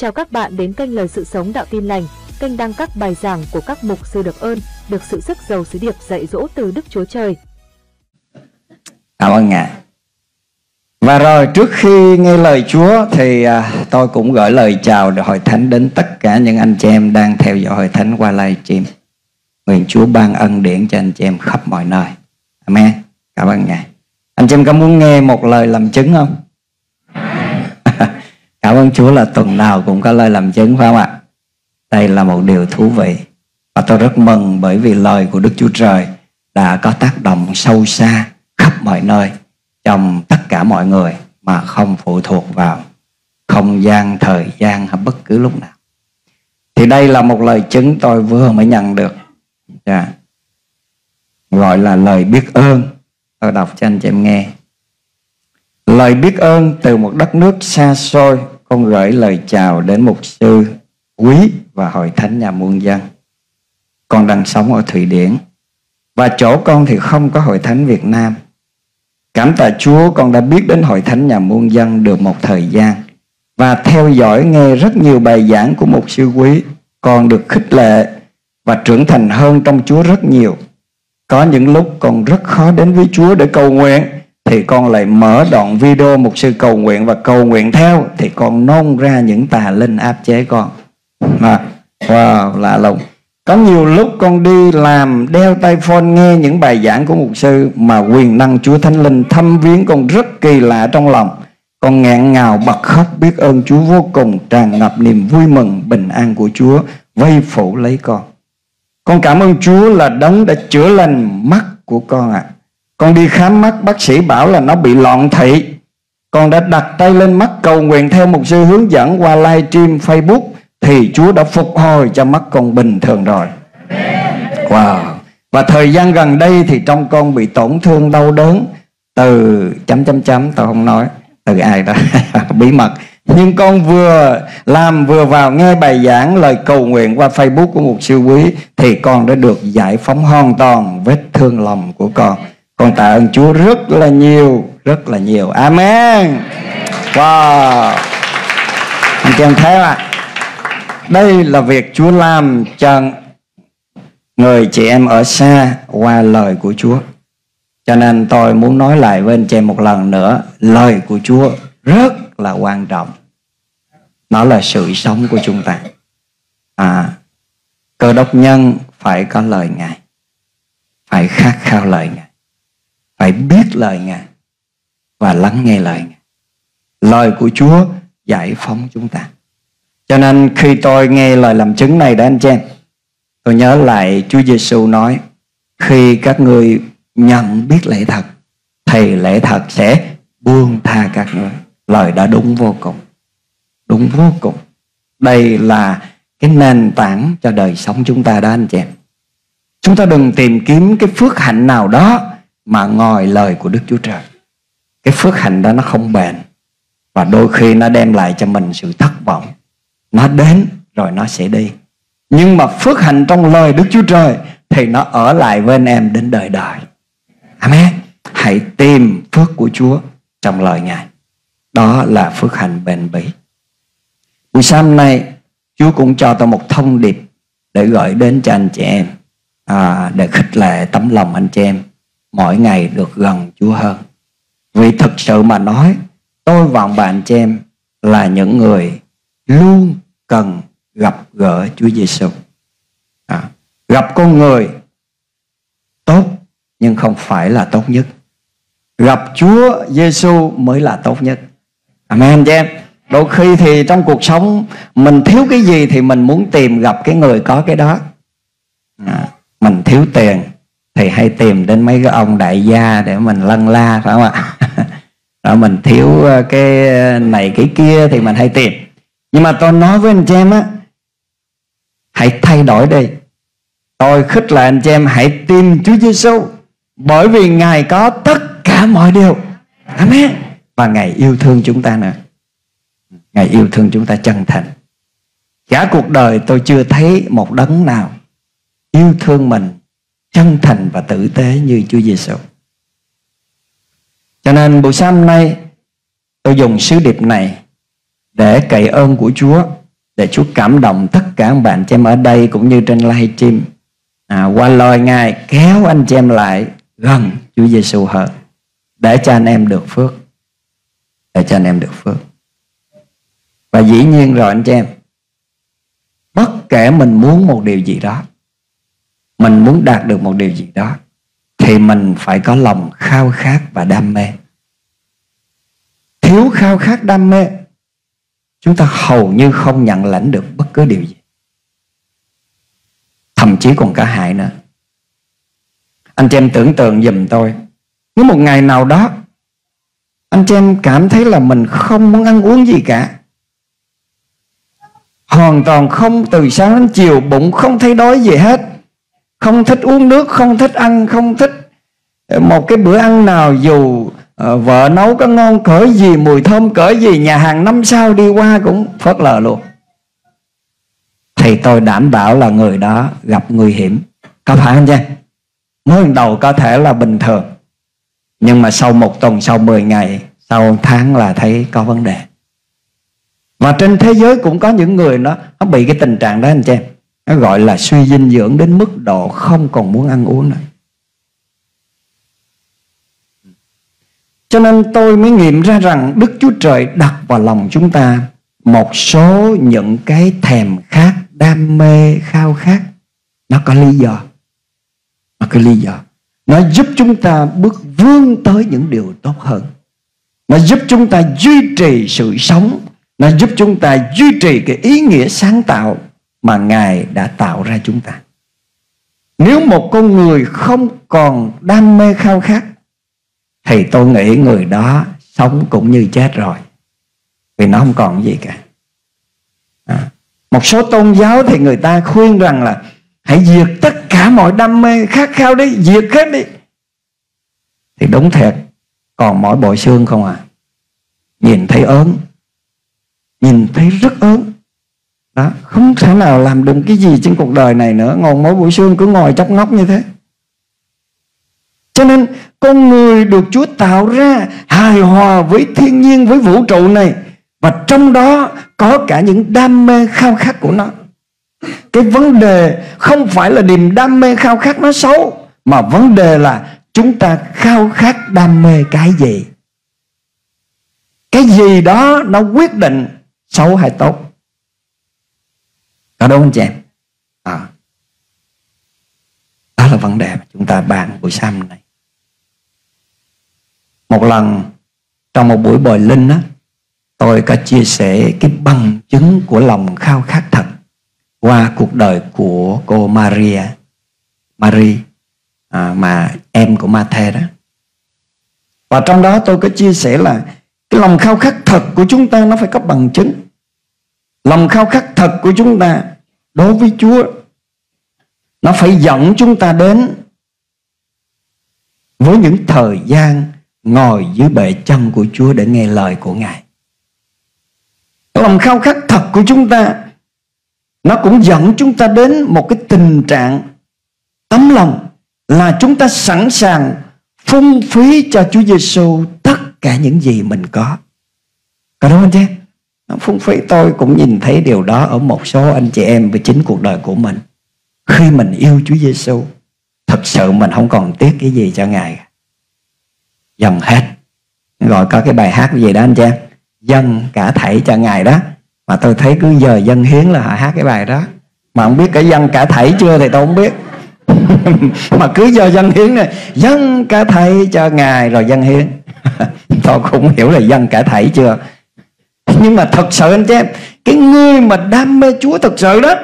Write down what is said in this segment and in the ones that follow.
Chào các bạn đến kênh Lời Sự Sống Đạo Tin Lành, kênh đăng các bài giảng của các mục sư được ơn, được sự sức giàu sứ điệp dạy dỗ từ Đức Chúa Trời. Cảm ơn Ngài. Và rồi trước khi nghe lời Chúa thì tôi cũng gửi lời chào hội thánh đến tất cả những anh chị em đang theo dõi hội thánh qua livestream. Nguyện Chúa ban ân điển cho anh chị em khắp mọi nơi. Amen. Cảm ơn Ngài. Anh chị em có muốn nghe một lời làm chứng không? Cảm ơn Chúa là tuần nào cũng có lời làm chứng, phải không ạ? Đây là một điều thú vị. Và tôi rất mừng bởi vì lời của Đức Chúa Trời đã có tác động sâu xa khắp mọi nơi, trong tất cả mọi người, mà không phụ thuộc vào không gian, thời gian hay bất cứ lúc nào. Thì đây là một lời chứng tôi vừa mới nhận được, gọi là lời biết ơn. Tôi đọc cho anh chị em nghe. Lời biết ơn từ một đất nước xa xôi, con gửi lời chào đến mục sư Quý và hội thánh nhà muôn dân. Con đang sống ở Thụy Điển, và chỗ con thì không có hội thánh Việt Nam. Cảm tạ Chúa, con đã biết đến hội thánh nhà muôn dân được một thời gian và theo dõi nghe rất nhiều bài giảng của mục sư Quý. Con được khích lệ và trưởng thành hơn trong Chúa rất nhiều. Có những lúc con rất khó đến với Chúa để cầu nguyện, thì con lại mở đoạn video mục sư cầu nguyện và cầu nguyện theo, thì con nôn ra những tà linh áp chế con. Wow, lạ lùng. Có nhiều lúc con đi làm đeo tai phone nghe những bài giảng của mục sư mà quyền năng Chúa Thánh Linh thăm viếng con rất kỳ lạ trong lòng. Con nghẹn ngào bật khóc biết ơn Chúa vô cùng, tràn ngập niềm vui mừng bình an của Chúa vây phủ lấy con. Con cảm ơn Chúa là đấng đã chữa lành mắt của con ạ. Con đi khám mắt, bác sĩ bảo là nó bị loạn thị. Con đã đặt tay lên mắt cầu nguyện theo mục sư hướng dẫn qua livestream Facebook, thì Chúa đã phục hồi cho mắt con bình thường rồi. Wow. Và thời gian gần đây thì trong con bị tổn thương đau đớn từ ... tôi không nói từ ai đó bí mật. Nhưng con vừa làm vừa vào nghe bài giảng lời cầu nguyện qua Facebook của mục sư Quý, thì con đã được giải phóng hoàn toàn vết thương lòng của con. Con tạ ơn Chúa rất là nhiều, rất là nhiều. Amen. Wow. Anh chị em thấy ạ? Đây là việc Chúa làm cho người chị em ở xa qua lời của Chúa. Cho nên tôi muốn nói lại với anh chị em một lần nữa, lời của Chúa rất là quan trọng. Nó là sự sống của chúng ta. Cơ đốc nhân phải có lời Ngài, phải khát khao lời Ngài, phải biết lời Ngài và lắng nghe lời Ngài. Lời của Chúa giải phóng chúng ta. Cho nên khi tôi nghe lời làm chứng này đó anh chị em, tôi nhớ lại Chúa Giêsu nói, khi các ngươi nhận biết lẽ thật thì lẽ thật sẽ buông tha các ngươi. Lời đã đúng vô cùng. Đúng vô cùng. Đây là cái nền tảng cho đời sống chúng ta đó anh chị em. Chúng ta đừng tìm kiếm cái phước hạnh nào đó mà ngoài lời của Đức Chúa Trời. Cái phước hạnh đó nó không bền, và đôi khi nó đem lại cho mình sự thất vọng. Nó đến rồi nó sẽ đi. Nhưng mà phước hạnh trong lời Đức Chúa Trời thì nó ở lại với anh em đến đời đời. Amen. Hãy tìm phước của Chúa trong lời Ngài. Đó là phước hạnh bền bỉ. Buổi sáng nay Chúa cũng cho tôi một thông điệp để gửi đến cho anh chị em, để khích lệ tấm lòng anh chị em mỗi ngày được gần Chúa hơn. Vì thực sự mà nói, tôi và ông bà anh chị em là những người luôn cần gặp gỡ Chúa Giêsu. Gặp con người tốt nhưng không phải là tốt nhất. Gặp Chúa Giêsu mới là tốt nhất. Amen chị em. Đôi khi thì trong cuộc sống mình thiếu cái gì thì mình muốn tìm gặp cái người có cái đó. Mình thiếu tiền thì hay tìm đến mấy cái ông đại gia để mình lân la, phải không ạ? Rồi mình thiếu cái này cái kia thì mình hay tìm. Nhưng mà tôi nói với anh chị em á, hãy thay đổi đi. Tôi khích lệ anh chị em hãy tìm Chúa Giêsu, bởi vì Ngài có tất cả mọi điều. Amen. Và Ngài yêu thương chúng ta nữa. Ngài yêu thương chúng ta chân thành. Cả cuộc đời tôi chưa thấy một đấng nào yêu thương mình chân thành và tử tế như Chúa Giêsu. Cho nên buổi sáng hôm nay tôi dùng sứ điệp này để cậy ơn của Chúa để Chúa cảm động tất cả các bạn chị em ở đây cũng như trên livestream, qua lời Ngài kéo anh chị em lại gần Chúa Giêsu hơn, để cho anh em được phước, để cho anh em được phước. Và dĩ nhiên rồi anh chị em, bất kể mình muốn một điều gì đó, mình muốn đạt được một điều gì đó, thì mình phải có lòng khao khát và đam mê. Thiếu khao khát đam mê, chúng ta hầu như không nhận lãnh được bất cứ điều gì, thậm chí còn cả hại nữa. Anh chị em tưởng tượng giùm tôi, nếu một ngày nào đó anh chị em cảm thấy là mình không muốn ăn uống gì cả, hoàn toàn không, từ sáng đến chiều bụng không thấy đói gì hết, không thích uống nước, không thích ăn, không thích một cái bữa ăn nào, dù vợ nấu có ngon cỡ gì, mùi thơm cỡ gì, nhà hàng 5 sao đi qua cũng phớt lờ luôn, thì tôi đảm bảo là người đó gặp nguy hiểm. Có phải không chứ? Mới đầu có thể là bình thường, nhưng mà sau 1 tuần, sau 10 ngày, sau 1 tháng là thấy có vấn đề. Và trên thế giới cũng có những người nó bị cái tình trạng đó anh chị em. Nó gọi là suy dinh dưỡng đến mức độ không còn muốn ăn uống nữa. Cho nên tôi mới nghiệm ra rằng Đức Chúa Trời đặt vào lòng chúng ta một số những cái thèm khát, đam mê, khao khát. Nó có lý do. Nó có lý do. Nó giúp chúng ta bước vươn tới những điều tốt hơn. Nó giúp chúng ta duy trì sự sống. Nó giúp chúng ta duy trì cái ý nghĩa sáng tạo mà Ngài đã tạo ra chúng ta. Nếu một con người không còn đam mê khao khát, thì tôi nghĩ người đó sống cũng như chết rồi, vì nó không còn gì cả. Một số tôn giáo thì người ta khuyên rằng là hãy diệt tất cả mọi đam mê khát khao đi, diệt hết đi. Thì đúng thiệt, còn mỗi bộ xương không à. Nhìn thấy ớn, nhìn thấy rất ớn đó, không thể nào làm được cái gì trên cuộc đời này nữa, ngồi mỗi buổi xương cứ ngồi chóc ngóc như thế. Cho nên con người được Chúa tạo ra hài hòa với thiên nhiên, với vũ trụ này, và trong đó có cả những đam mê khao khát của nó. Cái vấn đề không phải là niềm đam mê khao khát nó xấu, mà vấn đề là chúng ta khao khát đam mê cái gì. Cái gì đó nó quyết định xấu hay tốt. Có đúng không chị em? Đó là vấn đề mà chúng ta bàn buổi sáng này. Một lần trong một buổi bồi linh á, tôi có chia sẻ cái bằng chứng của lòng khao khát thật qua cuộc đời của cô Marie, mà em của Ma-thê đó. Và trong đó tôi có chia sẻ là cái lòng khao khát thật của chúng ta nó phải có bằng chứng. Lòng khao khát thật của chúng ta đối với Chúa nó phải dẫn chúng ta đến với những thời gian ngồi dưới bệ chân của Chúa để nghe lời của Ngài. Lòng khao khát thật của chúng ta nó cũng dẫn chúng ta đến một cái tình trạng tấm lòng là chúng ta sẵn sàng phung phí cho Chúa Giêsu tất cả những gì mình có. Có đúng không chứ? Phung phí, tôi cũng nhìn thấy điều đó ở một số anh chị em về chính cuộc đời của mình. Khi mình yêu Chúa Giêsu, thật sự mình không còn tiếc cái gì cho Ngài, dâng hết. Gọi có cái bài hát gì đó anh chị em, dâng cả thảy cho Ngài đó. Mà tôi thấy cứ giờ dâng hiến là họ hát cái bài đó, mà không biết cả dâng cả thảy chưa thì tôi không biết. Mà cứ giờ dâng hiến này, dâng cả thảy cho Ngài rồi dâng hiến. Tôi cũng hiểu là dâng cả thảy chưa. Nhưng mà thật sự anh chị em, cái người mà đam mê Chúa thật sự đó,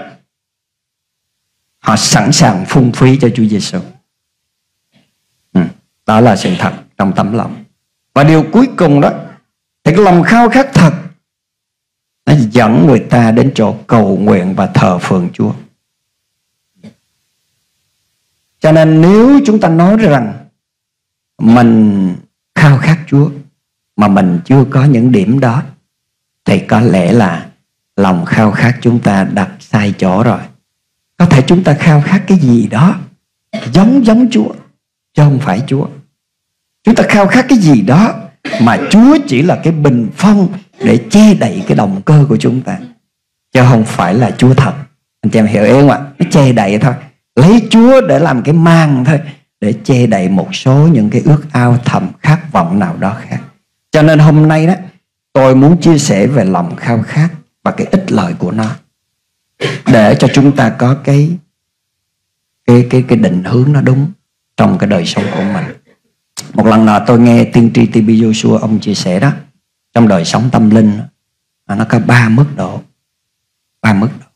họ sẵn sàng phung phí cho Chúa Giêsu. Đó là sự thật trong tấm lòng. Và điều cuối cùng đó, thì cái lòng khao khát thật nó dẫn người ta đến chỗ cầu nguyện và thờ phượng Chúa. Cho nên nếu chúng ta nói rằng mình khao khát Chúa mà mình chưa có những điểm đó, thì có lẽ là lòng khao khát chúng ta đặt sai chỗ rồi. Có thể chúng ta khao khát cái gì đó giống Chúa, chứ không phải Chúa. Chúng ta khao khát cái gì đó mà Chúa chỉ là cái bình phong để che đậy cái động cơ của chúng ta. Chứ chứ không phải là Chúa thật. Anh chị em hiểu ý không ạ? Nó che đậy thôi, lấy Chúa để làm cái màn thôi, để che đậy một số những cái ước ao thầm khát vọng nào đó khác. Cho nên hôm nay đó, tôi muốn chia sẻ về lòng khao khát và cái ích lợi của nó, để cho chúng ta có cái định hướng nó đúng trong cái đời sống của mình. Một lần nào tôi nghe tiên tri TB Joshua ông chia sẻ đó, trong đời sống tâm linh nó có 3 mức độ. 3 mức độ.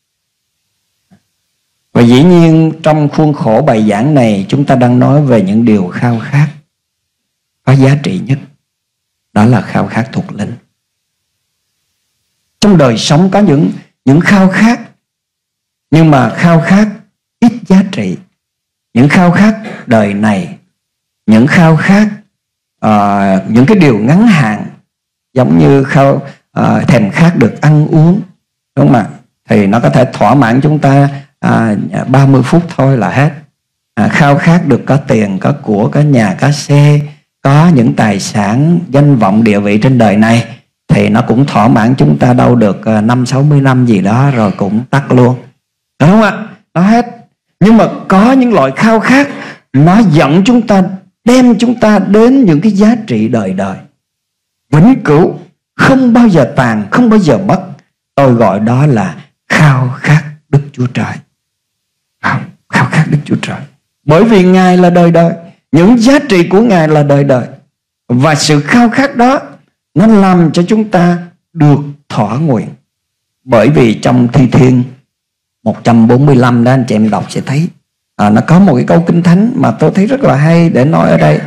Và dĩ nhiên trong khuôn khổ bài giảng này, chúng ta đang nói về những điều khao khát có giá trị nhất. Đó là khao khát thuộc linh. Trong đời sống có những khao khát, nhưng mà khao khát ít giá trị. Những khao khát đời này, những khao khát những cái điều ngắn hạn, giống như thèm khát được ăn uống, đúng không ạ? Thì nó có thể thỏa mãn chúng ta 30 phút thôi là hết. Khao khát được có tiền, có của, có nhà, có xe, có những tài sản, danh vọng, địa vị trên đời này, thì nó cũng thỏa mãn chúng ta đâu được 50-60 năm gì đó rồi cũng tắt luôn, đúng không ạ? Nó hết. Nhưng mà có những loại khao khát nó dẫn chúng ta, đem chúng ta đến những cái giá trị đời đời, vĩnh cửu, không bao giờ tàn, không bao giờ mất. Tôi gọi đó là khao khát Đức Chúa Trời. Khao khát Đức Chúa Trời. Bởi vì Ngài là đời đời, những giá trị của Ngài là đời đời. Và sự khao khát đó nó làm cho chúng ta được thỏa nguyện. Bởi vì trong Thi Thiên 145 đó, anh chị em đọc sẽ thấy nó có một cái câu kinh thánh mà tôi thấy rất là hay để nói ở đây.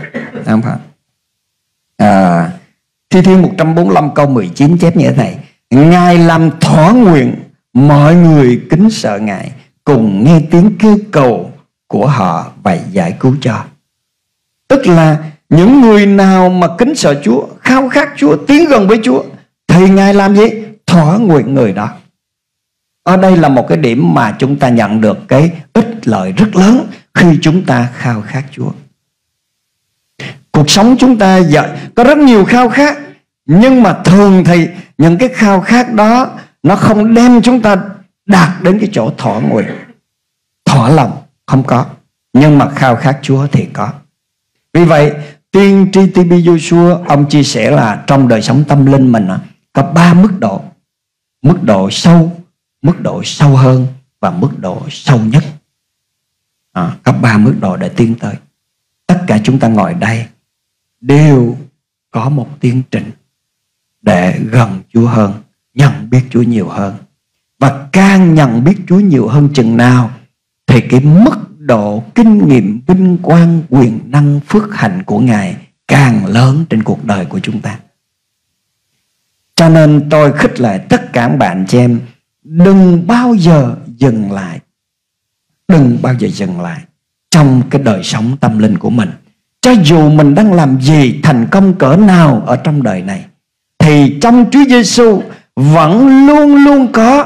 Thi Thiên 145 câu 19 chép như thế này: Ngài làm thỏa nguyện mọi người kính sợ Ngài, cùng nghe tiếng kêu cầu của họ và giải cứu cho. Tức là những người nào mà kính sợ Chúa, khao khát Chúa, tiến gần với Chúa, thì Ngài làm gì? Thỏa nguyện người đó. Ở đây là một cái điểm mà chúng ta nhận được cái ích lợi rất lớn khi chúng ta khao khát Chúa. Cuộc sống chúng ta có rất nhiều khao khát, nhưng mà thường thì những cái khao khát đó nó không đem chúng ta đạt đến cái chỗ thỏa nguyện, thỏa lòng, không có. Nhưng mà khao khát Chúa thì có. Vì vậy tiên tri TB Joshua ông chia sẻ là trong đời sống tâm linh mình có 3 mức độ. Mức độ sâu, mức độ sâu hơn và mức độ sâu nhất. Có 3 mức độ để tiến tới. Tất cả chúng ta ngồi đây đều có một tiến trình để gần Chúa hơn, nhận biết Chúa nhiều hơn. Và càng nhận biết Chúa nhiều hơn chừng nào thì cái mức độ kinh nghiệm vinh quang, quyền năng, phước hạnh của Ngài càng lớn trên cuộc đời của chúng ta. Cho nên tôi khích lệ tất cả các bạn chị em, đừng bao giờ dừng lại. Đừng bao giờ dừng lại trong cái đời sống tâm linh của mình. Cho dù mình đang làm gì, thành công cỡ nào ở trong đời này, thì trong Chúa Giêsu vẫn luôn luôn có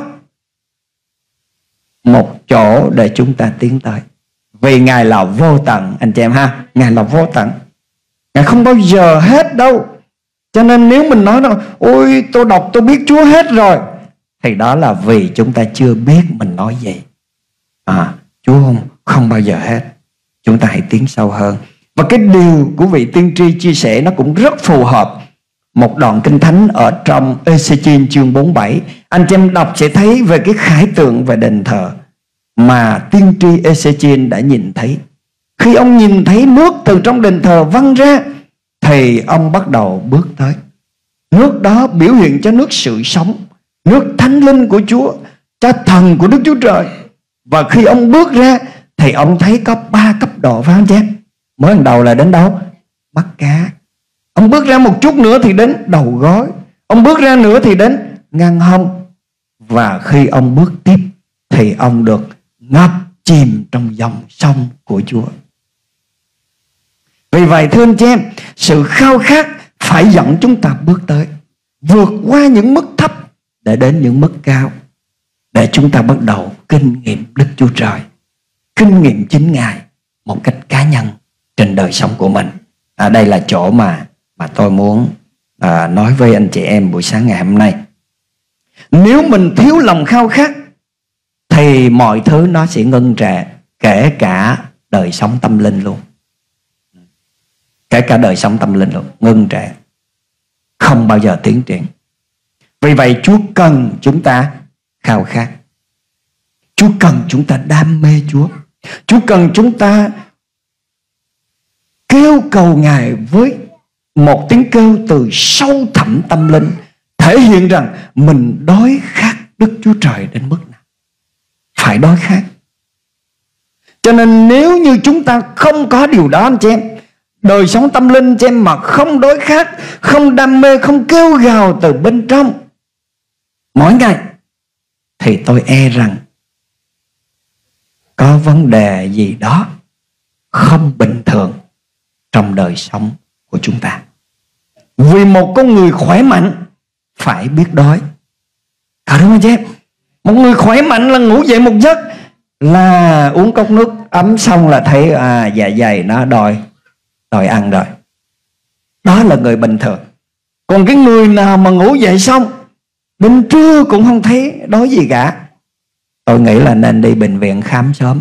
một chỗ để chúng ta tiến tới. Vì Ngài là vô tận, anh chị em ha. Ngài là vô tận, Ngài không bao giờ hết đâu. Cho nên nếu mình nói rằng ôi tôi đọc tôi biết Chúa hết rồi, thì đó là vì chúng ta chưa biết mình nói gì. Chúa không bao giờ hết. Chúng ta hãy tiến sâu hơn. Và cái điều của vị tiên tri chia sẻ nó cũng rất phù hợp. Một đoạn kinh thánh ở trong Ê-xê-chiên chương 47, anh chị em đọc sẽ thấy về cái khải tượng về đền thờ mà tiên tri Ê-xê-chiên đã nhìn thấy. Khi ông nhìn thấy nước từ trong đền thờ văng ra, thì ông bắt đầu bước tới. Nước đó biểu hiện cho nước sự sống, nước thánh linh của Chúa, cho thần của Đức Chúa Trời. Và khi ông bước ra thì ông thấy có 3 cấp độ, phải không chị em? Mới lần đầu là đến đâu? Bắt cá. Ông bước ra một chút nữa thì đến đầu gối. Ông bước ra nữa thì đến ngang hông. Và khi ông bước tiếp thì ông được ngập chìm trong dòng sông của Chúa. Vì vậy thưa anh chị em, sự khao khát phải dẫn chúng ta bước tới, vượt qua những mức thấp để đến những mức cao, để chúng ta bắt đầu kinh nghiệm Đức Chúa Trời, kinh nghiệm chính Ngài một cách cá nhân trên đời sống của mình. Đây là chỗ mà tôi muốn nói với anh chị em buổi sáng ngày hôm nay. Nếu mình thiếu lòng khao khát thì mọi thứ nó sẽ ngưng trệ, kể cả đời sống tâm linh luôn. Kể cả đời sống tâm linh luôn, ngưng trệ, không bao giờ tiến triển. Vì vậy Chúa cần chúng ta khao khát. Chúa cần chúng ta đam mê Chúa. Chúa cần chúng ta kêu cầu Ngài với một tiếng kêu từ sâu thẳm tâm linh, thể hiện rằng mình đói khát Đức Chúa Trời đến mức nào. Phải đói khát. Cho nên nếu như chúng ta không có điều đó anh chị em, đời sống tâm linh anh chị em mà không đói khát, không đam mê, không kêu gào từ bên trong mỗi ngày, thì tôi e rằng có vấn đề gì đó không bình thường trong đời sống của chúng ta. Vì một con người khỏe mạnh phải biết đói. Đúng không chị em? Một người khỏe mạnh là ngủ dậy một giấc là uống cốc nước ấm xong là thấy dạ dày nó đòi ăn rồi. Đó là người bình thường. Còn cái người nào mà ngủ dậy xong đến trưa cũng không thấy đói gì cả, tôi nghĩ là nên đi bệnh viện khám sớm.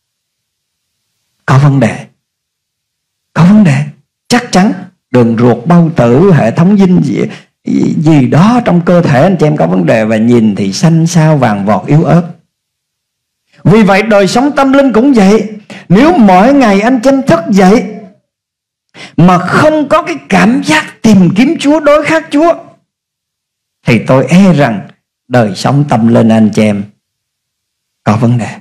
Có vấn đề. Có vấn đề. Chắc chắn đường ruột, bao tử, hệ thống dinh gì đó trong cơ thể anh chị em có vấn đề, và nhìn thì xanh xao vàng vọt yếu ớt. Vì vậy đời sống tâm linh cũng vậy. Nếu mỗi ngày anh chị em thức dậy mà không có cái cảm giác tìm kiếm Chúa, đối khát Chúa, thì tôi e rằng đời sống tâm linh anh chị em có vấn đề.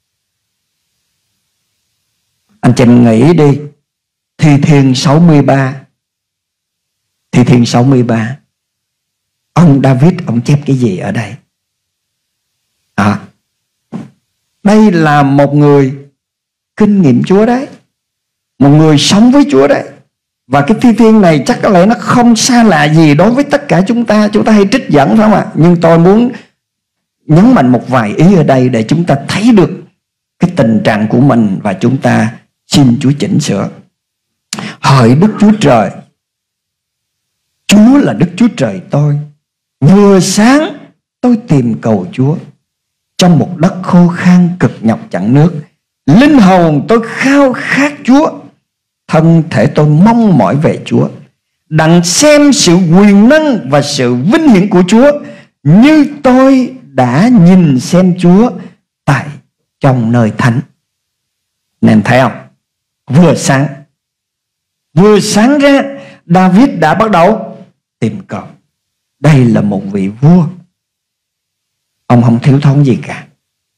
Anh chị em nghĩ đi, Thi Thiên 63. Thi Thiên 63, ông David ông chép cái gì ở đây? Đây là một người kinh nghiệm Chúa đấy, một người sống với Chúa đấy. Và cái thi thiên này chắc có lẽ nó không xa lạ gì đối với tất cả chúng ta. Chúng ta hay trích dẫn phải không ạ? Nhưng tôi muốn nhấn mạnh một vài ý ở đây để chúng ta thấy được cái tình trạng của mình và chúng ta xin Chúa chỉnh sửa. Hỡi Đức Chúa Trời, Chúa là Đức Chúa Trời tôi. Vừa sáng tôi tìm cầu Chúa trong một đất khô khan cực nhọc chẳng nước. Linh hồn tôi khao khát Chúa, thân thể tôi mong mỏi về Chúa, đặng xem sự quyền năng và sự vinh hiển của Chúa, như tôi đã nhìn xem Chúa tại trong nơi thánh. Nên thấy không? Vừa sáng ra, David đã bắt đầu tìm cầu. Đây là một vị vua, ông không thiếu thốn gì cả.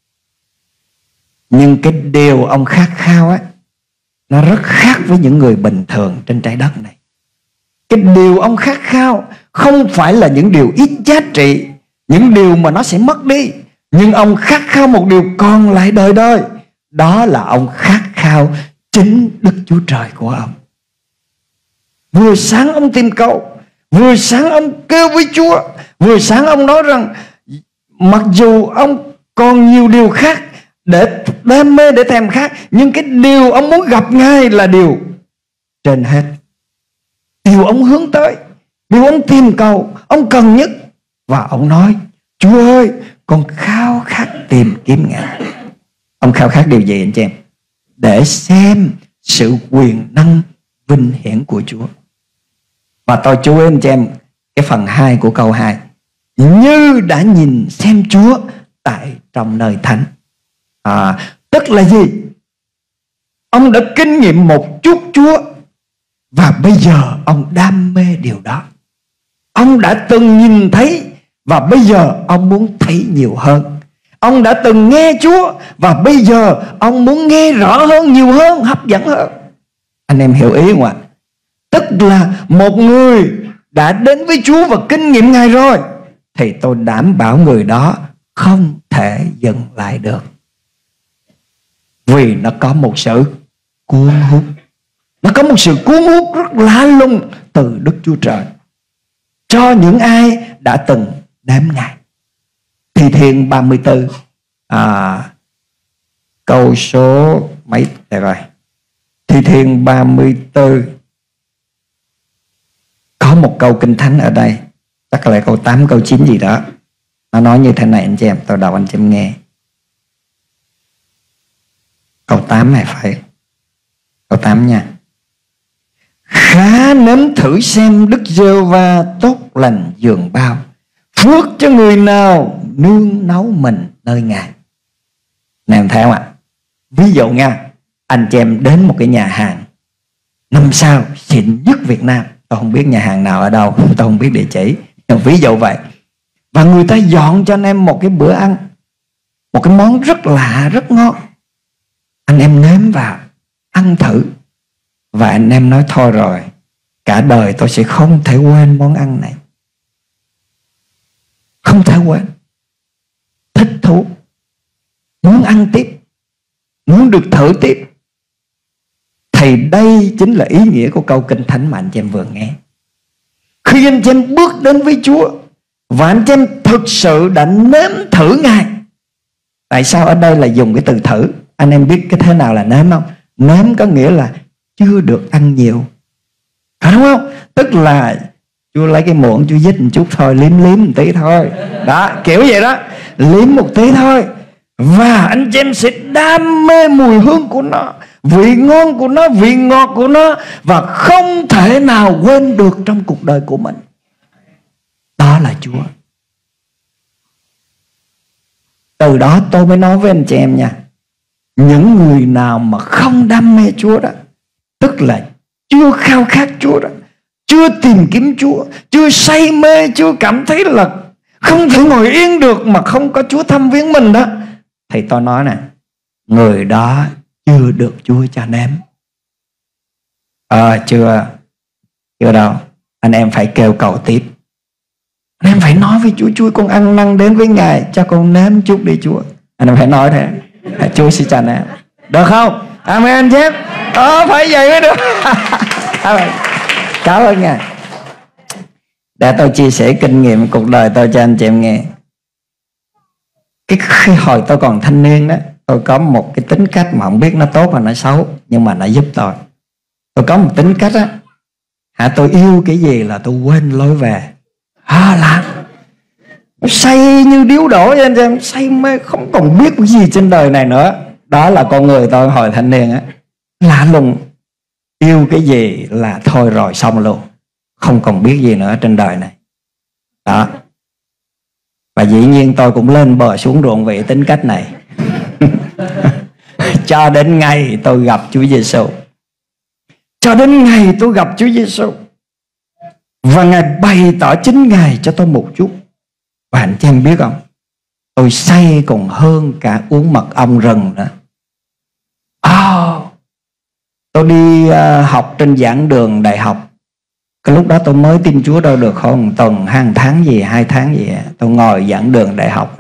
Nhưng cái điều ông khát khao á, nó rất khác với những người bình thường trên trái đất này. Cái điều ông khát khao không phải là những điều ít giá trị, những điều mà nó sẽ mất đi. Nhưng ông khát khao một điều còn lại đời đời. Đó là ông khát khao chính Đức Chúa Trời của ông. Vừa sáng ông tìm cầu, vừa sáng ông kêu với Chúa, vừa sáng ông nói rằng mặc dù ông còn nhiều điều khác để đam mê, để thèm khát, nhưng cái điều ông muốn gặp Ngài là điều trên hết. Điều ông hướng tới, điều ông tìm cầu, ông cần nhất. Và ông nói: Chúa ơi, con khao khát tìm kiếm Ngài. Ông khao khát điều gì anh chị em? Để xem sự quyền năng vinh hiển của Chúa. Và tôi chú ý anh chị em cái phần 2 của câu 2: như đã nhìn xem Chúa tại trong nơi thánh. Tức là gì? Ông đã kinh nghiệm một chút Chúa, và bây giờ ông đam mê điều đó. Ông đã từng nhìn thấy, và bây giờ ông muốn thấy nhiều hơn. Ông đã từng nghe Chúa, và bây giờ ông muốn nghe rõ hơn, nhiều hơn, hấp dẫn hơn. Anh em hiểu ý không ạ? Tức là một người đã đến với Chúa và kinh nghiệm Ngài rồi, thì tôi đảm bảo người đó không thể dừng lại được. Vì nó có một sự cuốn hút. Nó có một sự cuốn hút rất lạ lùng từ Đức Chúa Trời cho những ai đã từng đếm Ngài. Thi Thiên 34, câu số mấy đây rồi? Thi Thiên 34 có một câu kinh thánh ở đây, chắc là câu 8, câu 9 gì đó. Nó nói như thế này anh chị em, tôi đọc anh chị em nghe. Câu 8 này phải. Câu 8 nha. Khá nếm thử xem Đức Giê-hô-va tốt lành dường bao, phước cho người nào nương náu mình nơi Ngài. Nè em thấy không ạ? Ví dụ nha, anh chị em đến một cái nhà hàng 5 sao xịn nhất Việt Nam, tôi không biết nhà hàng nào ở đâu, tôi không biết địa chỉ, nhưng ví dụ vậy, và người ta dọn cho anh em một cái bữa ăn, một cái món rất lạ, rất ngon. Anh em nếm vào, ăn thử, và anh em nói thôi rồi, cả đời tôi sẽ không thể quên món ăn này. Không thể quên. Thích thú, muốn ăn tiếp, muốn được thử tiếp. Thì đây chính là ý nghĩa của câu Kinh Thánh mà anh chị em vừa nghe. Khi anh chị em bước đến với Chúa và anh chị em thực sự đã nếm thử Ngài. Tại sao ở đây là dùng cái từ thử? Anh em biết cái thế nào là nếm không? Nếm có nghĩa là chưa được ăn nhiều, phải đúng không? Tức là Chúa lấy cái muỗng Chúa dít một chút thôi, liếm một tí thôi. Đó, kiểu vậy đó, liếm một tí thôi. Và anh chị em sẽ đam mê mùi hương của nó, vị ngon của nó, vị ngọt của nó, và không thể nào quên được trong cuộc đời của mình. Đó là Chúa. Từ đó tôi mới nói với anh chị em nha, những người nào mà không đam mê Chúa đó, tức là chưa khao khát Chúa đó, chưa tìm kiếm Chúa, chưa say mê, chưa cảm thấy là không thể ngồi yên được mà không có Chúa thăm viếng mình đó, thì tôi nói nè, người đó chưa được Chúa cho nếm. Chưa đâu. Anh em phải kêu cầu tiếp. Anh em phải nói với Chúa, Chúa con ăn năn đến với Ngài, cho con nếm chút đi Chúa. Anh em phải nói thế, Chúa sẽ cho nếm. Được không? Amen chứ? Phải vậy mới được. Cảm ơn Ngài. Để tôi chia sẻ kinh nghiệm cuộc đời tôi cho anh chị em nghe. Khi hồi tôi còn thanh niên đó, tôi có một cái tính cách mà không biết nó tốt hay nó xấu, nhưng mà nó giúp tôi. Tôi có một tính cách á, tôi yêu cái gì là tôi quên lối về. Làm say như điếu đổ cho anh em, say mê không còn biết cái gì trên đời này nữa. Đó là con người tôi hồi thanh niên á, lạ lùng. Yêu cái gì là thôi rồi xong luôn, không còn biết gì nữa trên đời này. Đó. Và dĩ nhiên tôi cũng lên bờ xuống ruộng vì tính cách này. Cho đến ngày tôi gặp Chúa Giêsu. Cho đến ngày tôi gặp Chúa Giêsu, và Ngài bày tỏ chính Ngài cho tôi một chút. Và anh chị em biết không, tôi say còn hơn cả uống mật ong rừng nữa. Tôi đi học trên giảng đường đại học. Cái lúc đó tôi mới tin Chúa đâu được không tuần, 2 tháng gì, 2 tháng gì. Tôi ngồi giảng đường đại học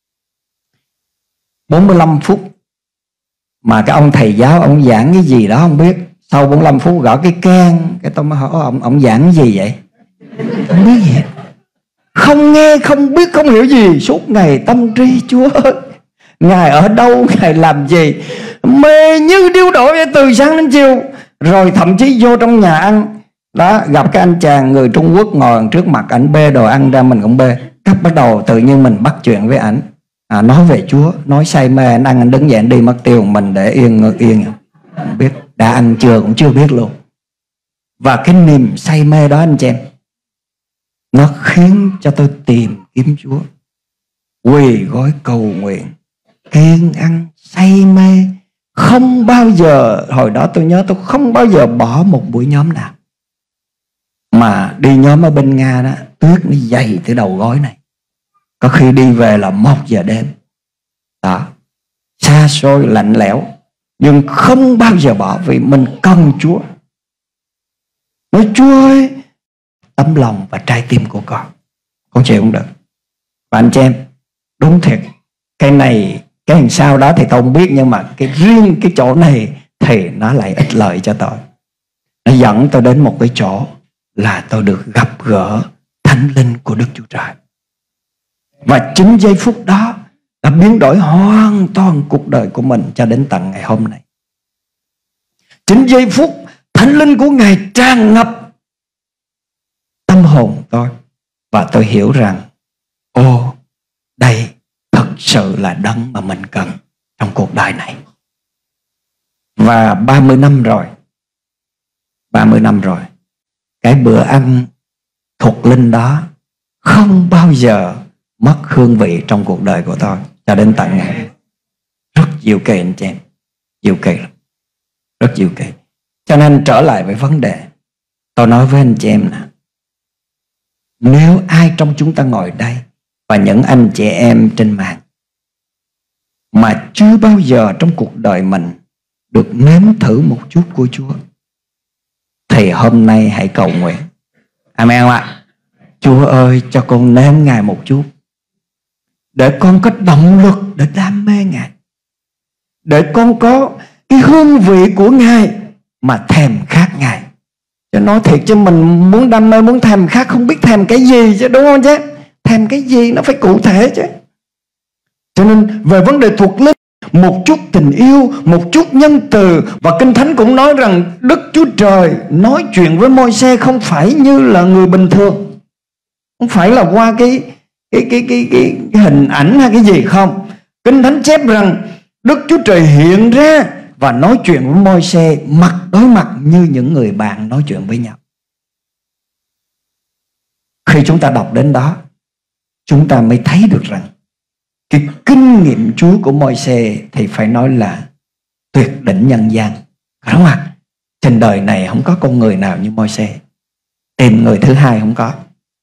45 phút. Mà cái ông thầy giáo, ông giảng cái gì đó không biết. Sau 45 phút gõ cái keng, cái tôi mới hỏi ông giảng cái gì vậy? Không biết gì, không nghe, không biết, không hiểu gì. Suốt ngày tâm trí Chúa ơi, Ngài ở đâu, Ngài làm gì, mê như điếu đổ vậy từ sáng đến chiều. Rồi thậm chí vô trong nhà ăn đó, gặp cái anh chàng người Trung Quốc ngồi trước mặt, ảnh bê đồ ăn ra, mình cũng bê. Cấp bắt đầu tự nhiên mình bắt chuyện với ảnh, nói về Chúa, nói say mê. Anh ăn, anh đứng dậy anh đi mất tiêu, mình để yên không biết đã ăn chưa cũng chưa biết luôn. Và cái niềm say mê đó anh chị em, nó khiến cho tôi tìm kiếm Chúa, quỳ gối cầu nguyện, kiêng ăn, say mê. Không bao giờ, hồi đó tôi nhớ tôi không bao giờ bỏ một buổi nhóm nào. Mà đi nhóm ở bên Nga đó, tuyết nó dày từ đầu gối này, có khi đi về là 1 giờ đêm đó, xa xôi lạnh lẽo, nhưng không bao giờ bỏ, vì mình cần Chúa. Nói Chúa ơi, tấm lòng và trái tim của con chịu không được. Và anh chị em, đúng thiệt, cái này cái đằng sau đó thì tôi không biết, nhưng mà cái riêng cái chỗ này thì nó lại ích lợi cho tôi. Nó dẫn tôi đến một cái chỗ là tôi được gặp gỡ Thánh Linh của Đức Chúa Trời. Và chính giây phút đó đã biến đổi hoàn toàn cuộc đời của mình cho đến tận ngày hôm nay. Chính giây phút Thánh Linh của Ngài tràn ngập tâm hồn tôi, và tôi hiểu rằng sự là đấng mà mình cần trong cuộc đời này. Và 30 năm rồi, 30 năm rồi, cái bữa ăn thuộc linh đó không bao giờ mất hương vị trong cuộc đời của tôi cho đến tận ngày. Rất diệu kỳ anh chị em, diệu kỳ lắm, rất diệu kỳ. Cho nên trở lại với vấn đề, tôi nói với anh chị em nè, nếu ai trong chúng ta ngồi đây và những anh chị em trên mạng mà chưa bao giờ trong cuộc đời mình được nếm thử một chút của Chúa, thì hôm nay hãy cầu nguyện. Amen không ạ? Chúa ơi, cho con nếm Ngài một chút, để con có động lực để đam mê Ngài, để con có cái hương vị của Ngài mà thèm khát Ngài. Chứ nói thiệt chứ mình muốn đam mê, muốn thèm khát, không biết thèm cái gì chứ, đúng không chứ? Thèm cái gì nó phải cụ thể chứ. Cho nên về vấn đề thuộc linh, một chút tình yêu, một chút nhân từ. Và Kinh Thánh cũng nói rằng Đức Chúa Trời nói chuyện với Môi-se không phải như là người bình thường, không phải là qua cái hình ảnh hay cái gì không. Kinh Thánh chép rằng Đức Chúa Trời hiện ra và nói chuyện với Môi-se mặt đối mặt như những người bạn nói chuyện với nhau. Khi chúng ta đọc đến đó, chúng ta mới thấy được rằng cái kinh nghiệm Chúa của Môi-se thì phải nói là tuyệt đỉnh nhân gian, đúng không ạ? Trên đời này không có con người nào như Môi-se, tìm người thứ hai không có.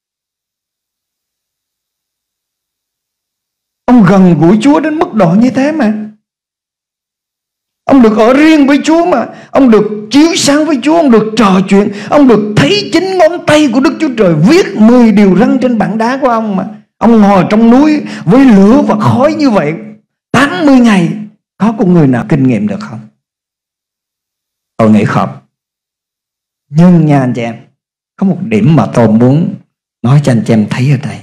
Ông gần gũi Chúa đến mức độ như thế mà. Ông được ở riêng với Chúa mà. Ông được chiếu sáng với Chúa. Ông được trò chuyện. Ông được thấy chính ngón tay của Đức Chúa Trời viết 10 điều răn trên bảng đá của ông mà. Ông ngồi trong núi với lửa và khói như vậy 80 ngày. Có con người nào kinh nghiệm được không? Tôi nghĩ không. Nhưng nha anh chị em, có một điểm mà tôi muốn nói cho anh chị em thấy ở đây,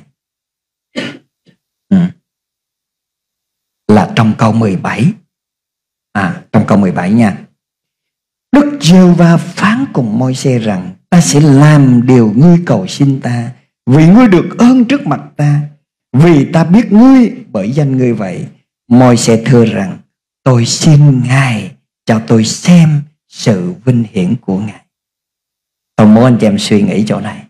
là trong câu 17. Trong câu 17 nha. Đức Giê-hô-va phán cùng Môi-se rằng: ta sẽ làm điều ngươi cầu xin ta, vì ngươi được ơn trước mặt ta, vì ta biết ngươi bởi danh ngươi vậy. Môi-se thưa rằng: tôi xin Ngài cho tôi xem sự vinh hiển của Ngài. Tôi muốn anh chị em suy nghĩ chỗ này.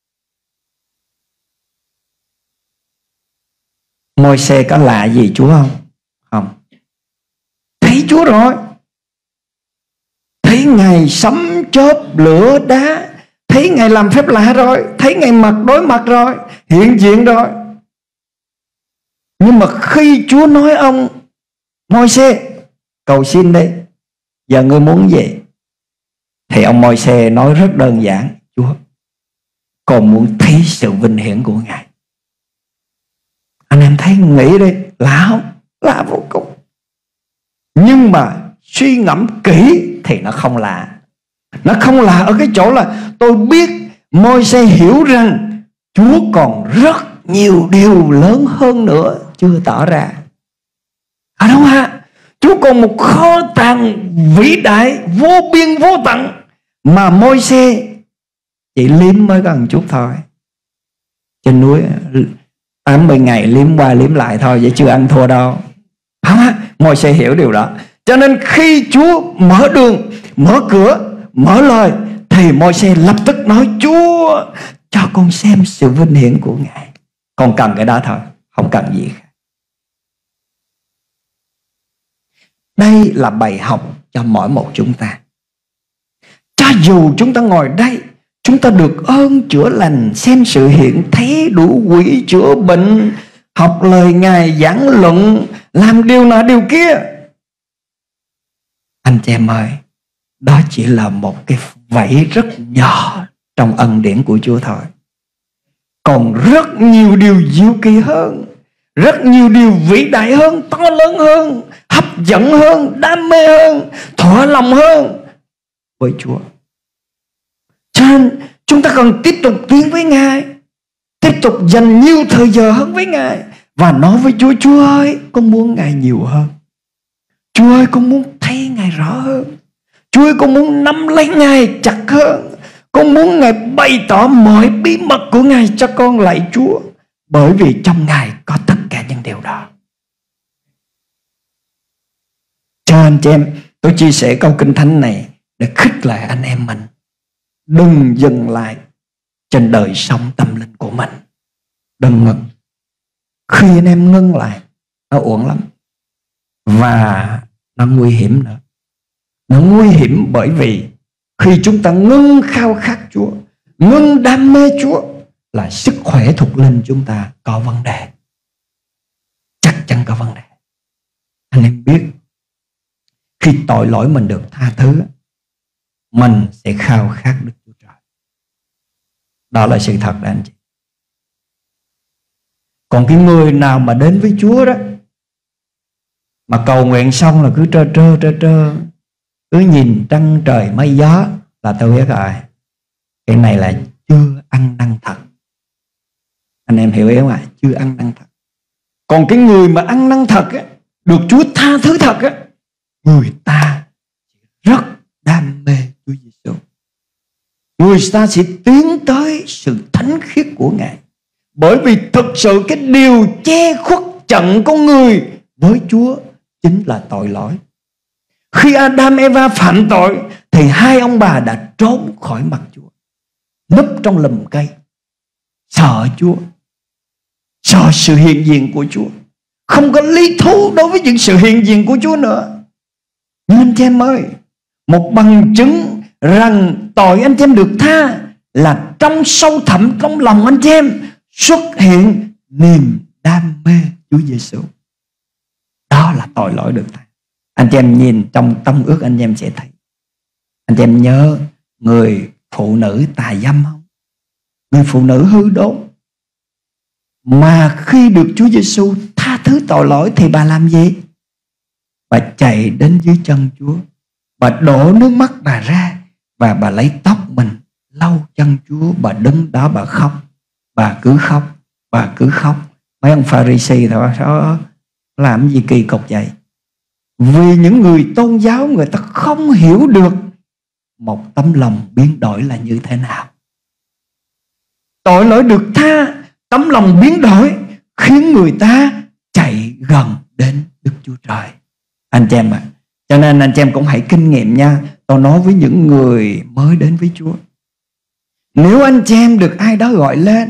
Môi-se có lạ gì Chúa không? Không. Thấy Chúa rồi, thấy Ngài sấm chớp lửa đá, thấy Ngài làm phép lạ rồi, thấy Ngài mặt đối mặt rồi, hiện diện rồi. Nhưng mà khi Chúa nói ông Môi-se cầu xin đi, giờ ngươi muốn gì, thì ông Môi-se nói rất đơn giản: Chúa, con muốn thấy sự vinh hiển của Ngài. Anh em thấy, nghĩ đi, lạ không? Lạ vô cùng. Nhưng mà suy ngẫm kỹ thì nó không lạ. Nó không lạ ở cái chỗ là tôi biết Môi-se hiểu rằng Chúa còn rất nhiều điều lớn hơn nữa chưa tỏ ra. Đúng không ạ? Chúa còn một kho tàng vĩ đại vô biên vô tận mà Môi-se chỉ liếm mới có một chút thôi. Trên núi 80 ngày liếm qua liếm lại thôi, vậy chưa ăn thua đâu. Môi-se hiểu điều đó. Cho nên khi Chúa mở đường, mở cửa, mở lời, thì Môi-se lập tức nói: Chúa, cho con xem sự vinh hiển của Ngài. Con cần cái đó thôi, không cần gì khác. Đây là bài học cho mỗi một chúng ta. Cho dù chúng ta ngồi đây, chúng ta được ơn chữa lành, xem sự hiện thấy, đủ quỷ, chữa bệnh, học lời Ngài, giảng luận, làm điều nọ điều kia. Anh chị em ơi, đó chỉ là một cái vảy rất nhỏ trong ân điển của Chúa thôi. Còn rất nhiều điều diệu kỳ hơn, rất nhiều điều vĩ đại hơn, to lớn hơn, hấp dẫn hơn, đam mê hơn, thỏa lòng hơn với Chúa. Cho nên chúng ta cần tiếp tục tiến với Ngài, tiếp tục dành nhiều thời giờ hơn với Ngài, và nói với Chúa: Chúa ơi, con muốn Ngài nhiều hơn. Chúa ơi, con muốn thấy Ngài rõ hơn. Chúa ơi, con muốn nắm lấy Ngài chặt hơn. Con muốn Ngài bày tỏ mọi bí mật của Ngài cho con, lạy Chúa. Bởi vì trong Ngài có tất cả những điều đó. Cho anh chị em, tôi chia sẻ câu kinh thánh này để khích lệ anh em mình. Đừng dừng lại trên đời sống tâm linh của mình. Đừng ngừng. Khi anh em ngưng lại, nó uổng lắm. Và nó nguy hiểm nữa. Nó nguy hiểm bởi vì khi chúng ta ngưng khao khát Chúa, ngưng đam mê Chúa, là sức khỏe thuộc linh chúng ta có vấn đề. Chắc chắn có vấn đề. Anh em biết, khi tội lỗi mình được tha thứ, mình sẽ khao khát Đức Chúa Trời. Đó là sự thật đó anh chị. Còn cái người nào mà đến với Chúa đó, mà cầu nguyện xong là cứ trơ, cứ nhìn trăng trời mây gió, là tôi biết rồi, cái này là chưa ăn năn thật. Anh em hiểu ý không ạ? Chưa ăn năn thật. Còn cái người mà ăn năn thật á, được Chúa tha thứ thật á, người ta rất đam mê Chúa Giêsu. Người ta sẽ tiến tới sự thánh khiết của Ngài. Bởi vì thực sự cái điều che khuất chặn con người với Chúa chính là tội lỗi. Khi Adam Eva phạm tội thì hai ông bà đã trốn khỏi mặt Chúa, núp trong lùm cây, sợ Chúa, sợ sự hiện diện của Chúa, không có lý thú đối với những sự hiện diện của Chúa nữa. Nhưng anh chị em ơi, một bằng chứng rằng tội anh chị em được tha là trong sâu thẳm trong lòng anh chị em xuất hiện niềm đam mê Chúa Giêsu. Đó là tội lỗi được tha. Anh chị em nhìn trong Tân Ước, anh chị em sẽ thấy. Anh chị em nhớ người phụ nữ tà dâm không? Người phụ nữ hư đốn. Mà khi được Chúa Giêsu tha thứ tội lỗi thì bà làm gì? Bà chạy đến dưới chân Chúa, bà đổ nước mắt bà ra, và bà lấy tóc mình lau chân Chúa. Bà đứng đó bà khóc. Bà cứ khóc. Bà cứ khóc. Mấy ông Pha-ri-si đó làm gì kỳ cục vậy? Vì những người tôn giáo, người ta không hiểu được một tấm lòng biến đổi là như thế nào. Tội lỗi được tha, tấm lòng biến đổi khiến người ta chạy gần đến Đức Chúa Trời. Anh chị em ạ, cho nên anh chị em cũng hãy kinh nghiệm nha. Tôi nói với những người mới đến với Chúa, nếu anh chị em được ai đó gọi lên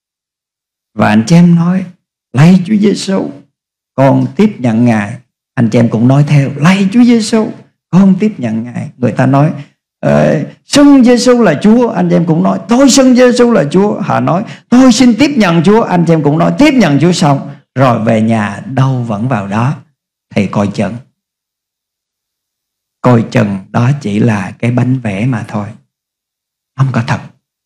và anh chị em nói lạy Chúa Giêsu, con tiếp nhận Ngài, anh chị em cũng nói theo lạy Chúa Giêsu, con tiếp nhận Ngài. Người ta nói xưng Giêsu là Chúa, anh chị em cũng nói tôi xưng Giêsu là Chúa. Họ nói tôi xin tiếp nhận Chúa, anh chị em cũng nói tiếp nhận Chúa. Xong rồi về nhà đâu vẫn vào đó. Thì coi chừng đó chỉ là cái bánh vẽ mà thôi, không có thật.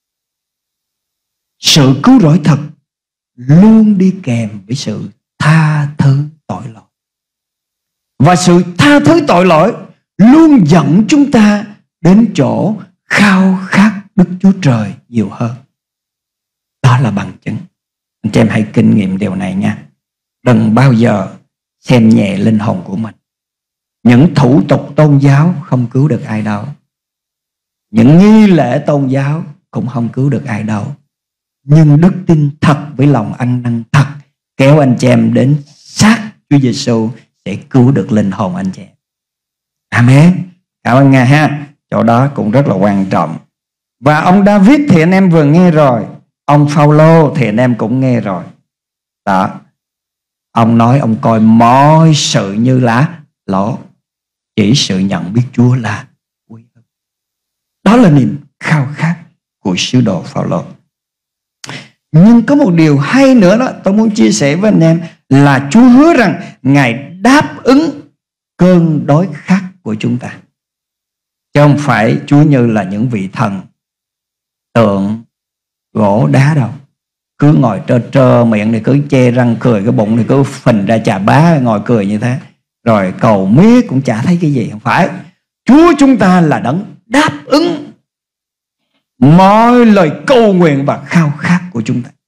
Sự cứu rỗi thật luôn đi kèm với sự tha thứ tội lỗi. Và sự tha thứ tội lỗi luôn dẫn chúng ta đến chỗ khao khát Đức Chúa Trời nhiều hơn. Đó là bằng chứng. Anh chị em hãy kinh nghiệm điều này nha. Đừng bao giờ xem nhẹ linh hồn của mình. Những thủ tục tôn giáo không cứu được ai đâu. Những nghi lễ tôn giáo cũng không cứu được ai đâu. Nhưng đức tin thật với lòng ăn năn thật kéo anh chị em đến sát Chúa Giêsu sẽ cứu được linh hồn anh chị em. Amen. Cảm ơn Ngài ha. Chỗ đó cũng rất là quan trọng. Và ông David thì anh em vừa nghe rồi. Ông Phao-lô thì anh em cũng nghe rồi. Đó. Ông nói ông coi mọi sự như là lỗ, chỉ sự nhận biết Chúa là quý hơn. Đó là niềm khao khát của sứ đồ Phao-lô. Nhưng có một điều hay nữa đó tôi muốn chia sẻ với anh em là Chúa hứa rằng Ngài đáp ứng cơn đói khát của chúng ta. Chứ không phải Chúa như là những vị thần tượng gỗ đá đâu. Cứ ngồi trơ miệng thì cứ che răng cười, cái bụng thì cứ phình ra chà bá ngồi cười như thế. Rồi cầu miết cũng chả thấy cái gì. Không phải. Chúa chúng ta là đấng đáp ứng mọi lời cầu nguyện và khao khát của chúng ta.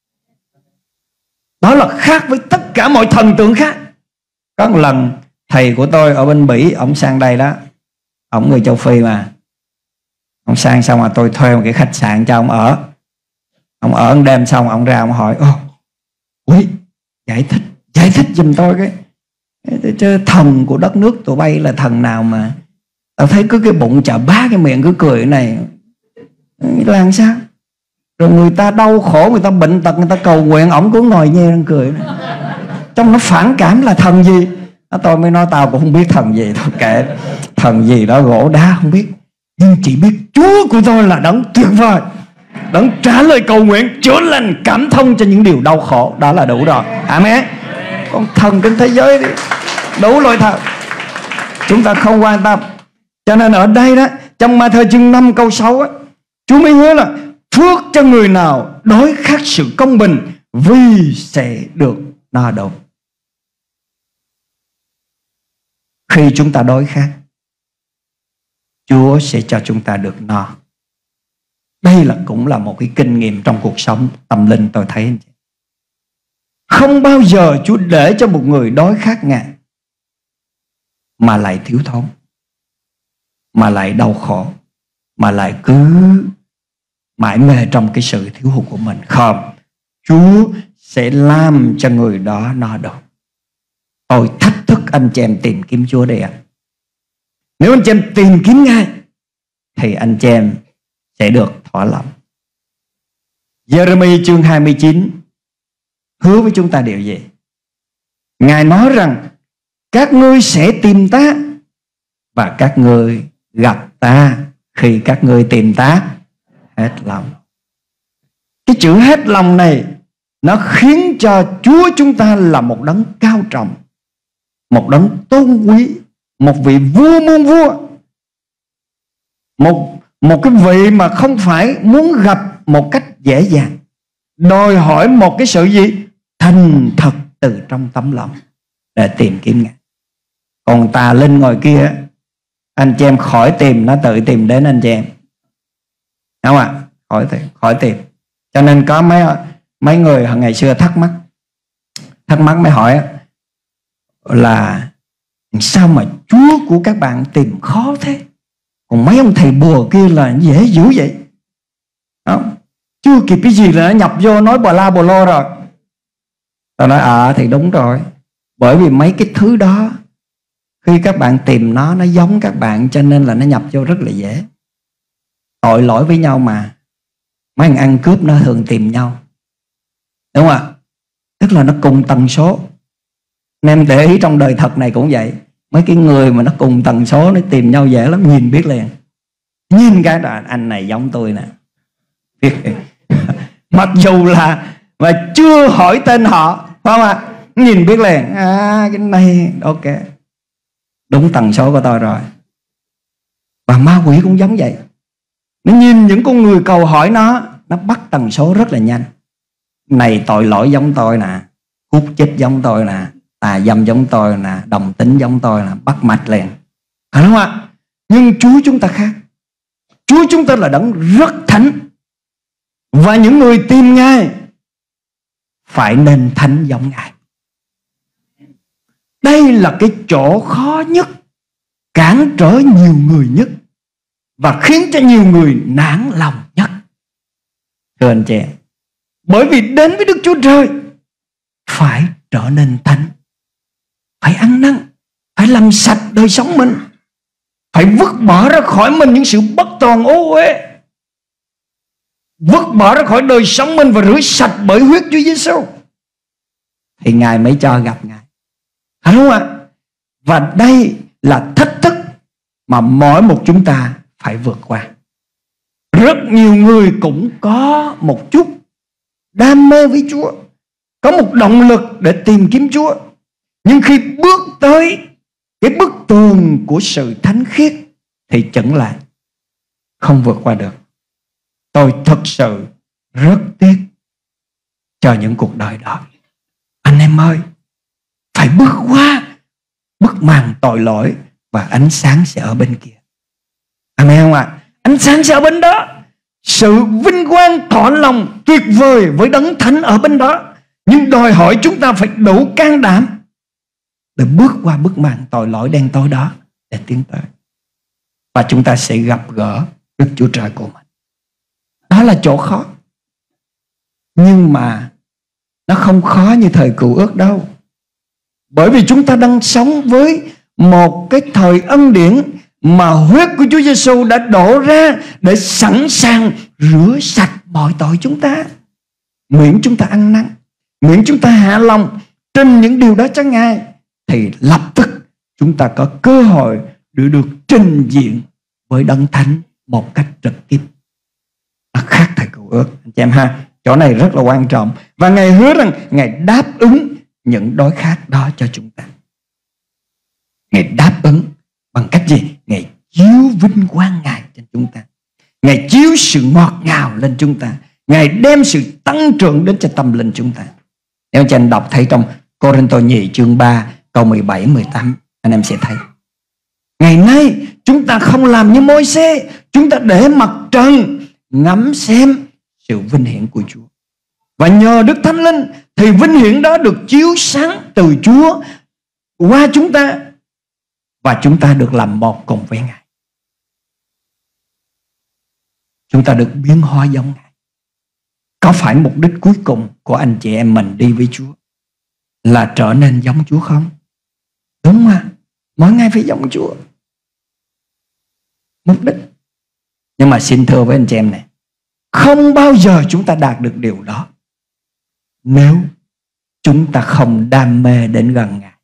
Đó là khác với tất cả mọi thần tượng khác. Có một lần thầy của tôi ở bên Bỉ, ông sang đây đó. Ông người châu Phi mà. Ông sang xong rồi tôi thuê một cái khách sạn cho ông ở. Ông ở một đêm xong ông ra ông hỏi: Ôi, giải thích giùm tôi Chứ thần của đất nước tụi bay là thần nào mà tao thấy cứ cái bụng chà bá cái miệng cứ cười này là làm sao? Rồi người ta đau khổ, người ta bệnh tật, người ta cầu nguyện, ổng cứ ngồi nhe đang cười này. Trong nó phản cảm là thần gì? Tôi mới nói tao cũng không biết thần gì. Thôi kệ, thần gì đó gỗ đá không biết, nhưng chỉ biết Chúa của tôi là đấng tuyệt vời, đấng trả lời cầu nguyện, chữa lành, cảm thông cho những điều đau khổ. Đó là đủ rồi. Amen. Còn thần trên thế giới thì đủ loại thần, chúng ta không quan tâm. Cho nên ở đây đó, trong Ma-thơ chương 5 câu 6 á, Chúa mới hứa là phước cho người nào đối khắc sự công bình, vì sẽ được no đủ. Khi chúng ta đối khắc, Chúa sẽ cho chúng ta được no. Đây cũng là một cái kinh nghiệm trong cuộc sống tâm linh tôi thấy. Không bao giờ Chúa để cho một người đói khát Ngài mà lại thiếu thốn, mà lại đau khổ, mà lại cứ mãi mê trong cái sự thiếu hụt của mình. Không, Chúa sẽ làm cho người đó no đủ. Tôi thách thức anh chị em tìm kiếm Chúa đi ạ. Nếu anh chị em tìm kiếm Ngài thì anh chị em sẽ được thỏa lòng. Giê-rê-mi chương 29 hứa với chúng ta điều gì? Ngài nói rằng các ngươi sẽ tìm ta và các ngươi gặp ta khi các ngươi tìm ta hết lòng. Cái chữ hết lòng này nó khiến cho Chúa chúng ta là một đấng cao trọng, một đấng tôn quý, một vị vua muôn vua, một cái vị mà không phải muốn gặp một cách dễ dàng, đòi hỏi một cái sự gì? Thành thật từ trong tấm lòng để tìm kiếm Ngài. Còn tà linh ngồi kia, anh chị em khỏi tìm, nó tự tìm đến anh chị em, đúng không ạ? Khỏi tìm. Cho nên có mấy người ngày xưa thắc mắc mới hỏi là sao mà Chúa của các bạn tìm khó thế, còn mấy ông thầy bùa kia là dễ dữ vậy? Không, chưa kịp cái gì là nó nhập vô nói bò la bò lô rồi. Tôi nói thì đúng rồi, bởi vì mấy cái thứ đó khi các bạn tìm nó giống các bạn, cho nên là nó nhập vô rất là dễ. Tội lỗi với nhau mà, mấy thằng ăn cướp nó thường tìm nhau, đúng không ạ? Tức là nó cùng tần số. Nên em để ý trong đời thật này cũng vậy, mấy cái người mà nó cùng tần số nó tìm nhau dễ lắm, nhìn biết liền. Nhìn cái là anh này giống tôi nè. Mặc dù là mà chưa hỏi tên họ, phải không ạ? Nhìn biết liền, cái này ok, đúng tần số của tôi rồi. Và ma quỷ cũng giống vậy. Nó nhìn những con người cầu hỏi nó bắt tần số rất là nhanh. Này tội lỗi giống tôi nè, hút chích giống tôi nè, tà dâm giống tôi nè, đồng tính giống tôi nè, bắt mạch liền. Phải không ạ? Nhưng Chúa chúng ta khác. Chúa chúng ta là đấng rất thánh, và những người tìm Ngài phải nên thánh giống Ngài. Đây là cái chỗ khó nhất, cản trở nhiều người nhất, và khiến cho nhiều người nản lòng nhất. Thưa anh chị, bởi vì đến với Đức Chúa Trời phải trở nên thánh, phải ăn năn, phải làm sạch đời sống mình, phải vứt bỏ ra khỏi mình những sự bất toàn ô uế, vứt bỏ ra khỏi đời sống mình và rửa sạch bởi huyết Chúa Giêsu, thì Ngài mới cho gặp Ngài. Phải không ạ? Và đây là thách thức mà mỗi một chúng ta phải vượt qua. Rất nhiều người cũng có một chút đam mê với Chúa, có một động lực để tìm kiếm Chúa, nhưng khi bước tới cái bức tường của sự thánh khiết thì chững lại, không vượt qua được. Tôi thật sự rất tiếc cho những cuộc đời đó. Anh em ơi, phải bước qua bức màn tội lỗi và ánh sáng sẽ ở bên kia. Amen không ạ? Ánh sáng sẽ ở bên đó, sự vinh quang thỏa lòng tuyệt vời với đấng thánh ở bên đó. Nhưng đòi hỏi chúng ta phải đủ can đảm để bước qua bức màn tội lỗi đen tối đó để tiến tới. Và chúng ta sẽ gặp gỡ Đức Chúa Trời của mình. Đó là chỗ khó. Nhưng mà nó không khó như thời Cựu Ước đâu. Bởi vì chúng ta đang sống với một cái thời ân điển mà huyết của Chúa Giêsu đã đổ ra để sẵn sàng rửa sạch mọi tội chúng ta. Miễn chúng ta ăn năn, miễn chúng ta hạ lòng trên những điều đó cho Ngài, thì lập tức chúng ta có cơ hội để được trình diện với Đấng Thánh một cách trực tiếp. Nó khác thời Cựu Ước, anh chị em ha. Chỗ này rất là quan trọng. Và Ngài hứa rằng Ngài đáp ứng những đói khát đó cho chúng ta. Ngài đáp ứng bằng cách gì? Ngài chiếu vinh quang Ngài trên chúng ta. Ngài chiếu sự ngọt ngào lên chúng ta. Ngài đem sự tăng trưởng đến cho tâm linh chúng ta. Nếu cho anh đọc thấy trong Cô-rinh-tô nhì chương 3 câu 17-18, anh em sẽ thấy. Ngày nay chúng ta không làm như Môi-se, chúng ta để mặt trần ngắm xem sự vinh hiển của Chúa. Và nhờ Đức Thánh Linh thì vinh hiển đó được chiếu sáng từ Chúa qua chúng ta, và chúng ta được làm một cùng với Ngài. Chúng ta được biến hóa giống Ngài. Có phải mục đích cuối cùng của anh chị em mình đi với Chúa là trở nên giống Chúa không? Đúng mà, mỗi ngày phải giống Chúa. Mục đích. Nhưng mà xin thưa với anh chị em này, không bao giờ chúng ta đạt được điều đó nếu chúng ta không đam mê đến gần Ngài.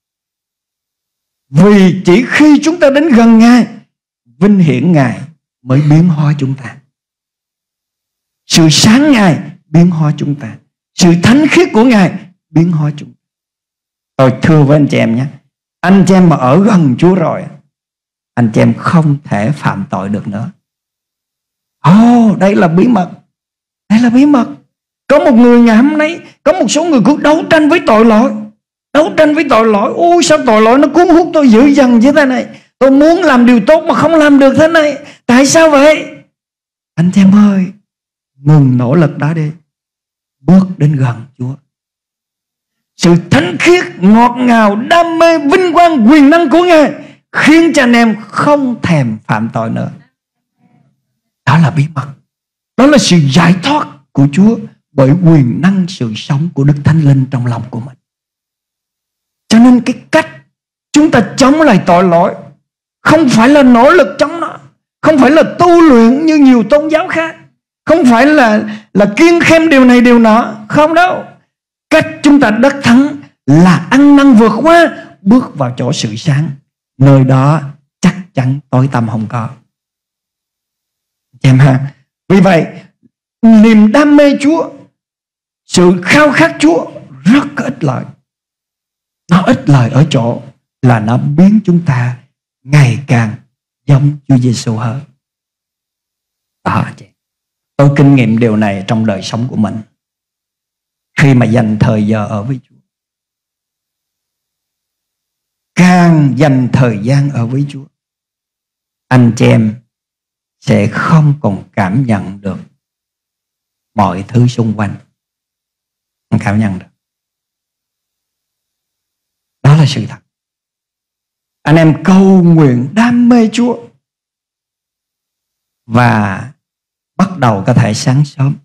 Vì chỉ khi chúng ta đến gần Ngài, vinh hiển Ngài mới biến hóa chúng ta. Sự sáng Ngài biến hóa chúng ta. Sự thánh khiết của Ngài biến hóa chúng ta. Tôi thưa với anh chị em nhé, anh chị em mà ở gần Chúa rồi, anh chị em không thể phạm tội được nữa. Đây là bí mật. Đây là bí mật. Có một người ngày hôm nay, có một số người cứ đấu tranh với tội lỗi. Đấu tranh với tội lỗi. Ôi sao tội lỗi nó cuốn hút tôi dữ dằn như thế này. Tôi muốn làm điều tốt mà không làm được thế này. Tại sao vậy? Anh chị em ơi, ngừng nỗ lực đó đi. Bước đến gần Chúa. Sự thánh khiết, ngọt ngào, đam mê, vinh quang, quyền năng của Ngài khiến cho anh em không thèm phạm tội nữa. Đó là bí mật. Đó là sự giải thoát của Chúa bởi quyền năng sự sống của Đức Thánh Linh trong lòng của mình. Cho nên cái cách chúng ta chống lại tội lỗi không phải là nỗ lực chống nó, không phải là tu luyện như nhiều tôn giáo khác, không phải là kiêng khem điều này điều nọ. Không đâu. Cách chúng ta đắc thắng là ăn năn vượt qua, bước vào chỗ sự sáng. Nơi đó chắc chắn tối tăm không có. Em ha. Vì vậy, niềm đam mê Chúa, sự khao khát Chúa rất có ích lợi. Nó ích lợi ở chỗ là nó biến chúng ta ngày càng giống Chúa Giêsu hơn. Đó, tôi kinh nghiệm điều này trong đời sống của mình. Khi mà dành thời giờ ở với Chúa, càng dành thời gian ở với Chúa, anh chị em sẽ không còn cảm nhận được mọi thứ xung quanh. Không cảm nhận được. Đó là sự thật. Anh em cầu nguyện đam mê Chúa và bắt đầu có thể sáng sớm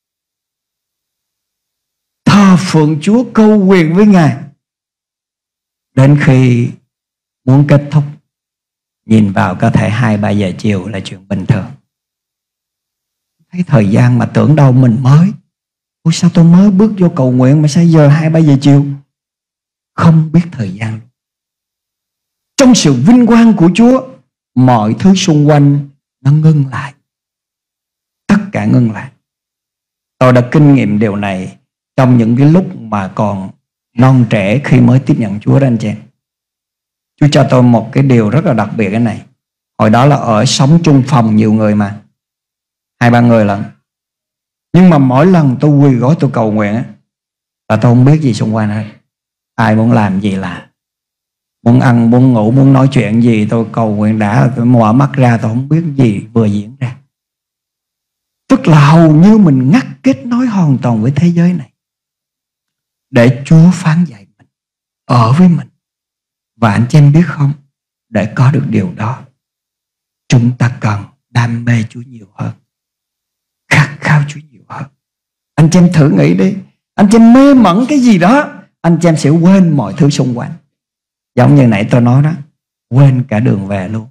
thờ phượng Chúa, cầu nguyện với Ngài đến khi muốn kết thúc, nhìn vào có thể 2-3 giờ chiều là chuyện bình thường. Thấy thời gian mà tưởng đâu mình mới. Ủa sao tôi mới bước vô cầu nguyện mà sao giờ 2-3 giờ chiều? Không biết thời gian. Trong sự vinh quang của Chúa, mọi thứ xung quanh nó ngưng lại. Tất cả ngưng lại. Tôi đã kinh nghiệm điều này trong những cái lúc mà còn non trẻ khi mới tiếp nhận Chúa đó anh chị. Chúa cho tôi một cái điều rất là đặc biệt cái này. Hồi đó là ở sống chung phòng nhiều người mà, 2-3 người lận. Nhưng mà mỗi lần tôi quỳ gối tôi cầu nguyện á, là tôi không biết gì xung quanh hết. Ai muốn làm gì là, muốn ăn, muốn ngủ, muốn nói chuyện gì tôi cầu nguyện đã. Tôi mở mắt ra tôi không biết gì vừa diễn ra. Tức là hầu như mình ngắt kết nối hoàn toàn với thế giới này, để Chúa phán dạy mình, ở với mình. Và anh chị em biết không, để có được điều đó, chúng ta cần đam mê Chúa nhiều hơn, khát khao Chúa nhiều hơn. Anh chị em thử nghĩ đi, anh chị em mê mẩn cái gì đó, anh chị em sẽ quên mọi thứ xung quanh. Giống như nãy tôi nói đó, quên cả đường về luôn,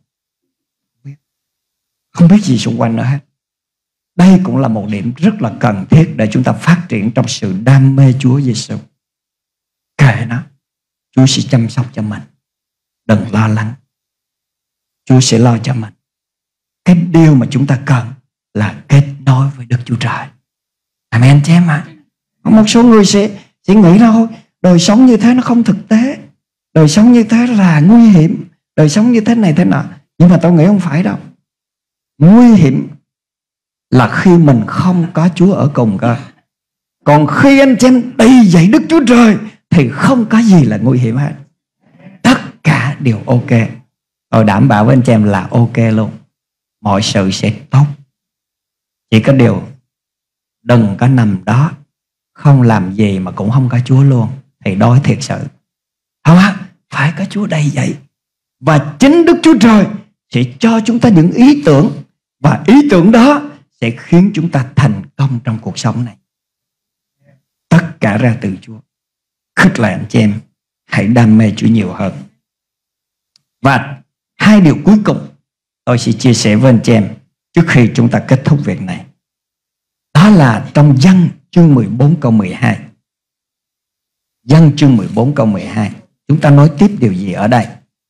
không biết gì xung quanh nữa hết. Đây cũng là một điểm rất là cần thiết để chúng ta phát triển trong sự đam mê Chúa Giêsu. Kệ nó, Chúa sẽ chăm sóc cho mình. Đừng lo lắng, Chúa sẽ lo cho mình. Cái điều mà chúng ta cần là kết nối với Đức Chúa Trời. Amen chị em ạ. Một số người sẽ nghĩ là thôi, đời sống như thế nó không thực tế, đời sống như thế là nguy hiểm, đời sống như thế này thế nọ. Nhưng mà tôi nghĩ không phải đâu. Nguy hiểm là khi mình không có Chúa ở cùng cơ. Còn khi anh chị em đầy dạy Đức Chúa Trời thì không có gì là nguy hiểm hết. Tất cả đều ok. Tôi đảm bảo với anh chị em là ok luôn. Mọi sự sẽ tốt. Chỉ có điều đừng có nằm đó không làm gì mà cũng không có Chúa luôn, thì đói thiệt sự. Không á, phải có Chúa đầy dạy. Và chính Đức Chúa Trời sẽ cho chúng ta những ý tưởng, và ý tưởng đó sẽ khiến chúng ta thành công trong cuộc sống này. Tất cả ra từ Chúa. Khích lệ anh chị em hãy đam mê Chúa nhiều hơn. Và hai điều cuối cùng tôi sẽ chia sẻ với anh chị em trước khi chúng ta kết thúc việc này. Đó là trong Giăng chương 14 câu 12. Giăng chương 14 câu 12. Chúng ta nói tiếp điều gì ở đây?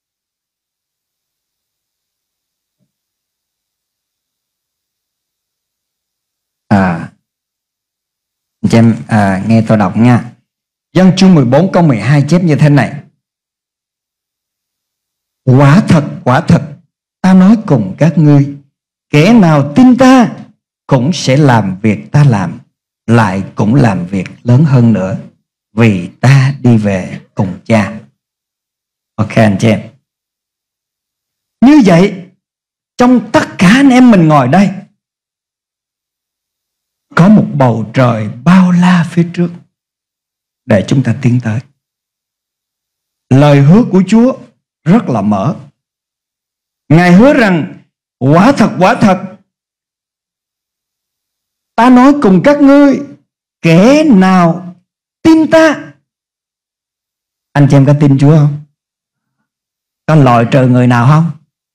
Anh chị em nghe tôi đọc nha. Giăng chương 14 câu 12 chép như thế này: quả thật ta nói cùng các ngươi, kẻ nào tin ta cũng sẽ làm việc ta làm, lại cũng làm việc lớn hơn nữa, vì ta đi về cùng Cha. Ok anh chị em. Như vậy, trong tất cả anh em mình ngồi đây, có một bầu trời bao la phía trước để chúng ta tiến tới. Lời hứa của Chúa rất là mở. Ngài hứa rằng quả thật ta nói cùng các ngươi, kẻ nào tin ta. Anh chị em có tin Chúa không? Có loại trừ người nào không?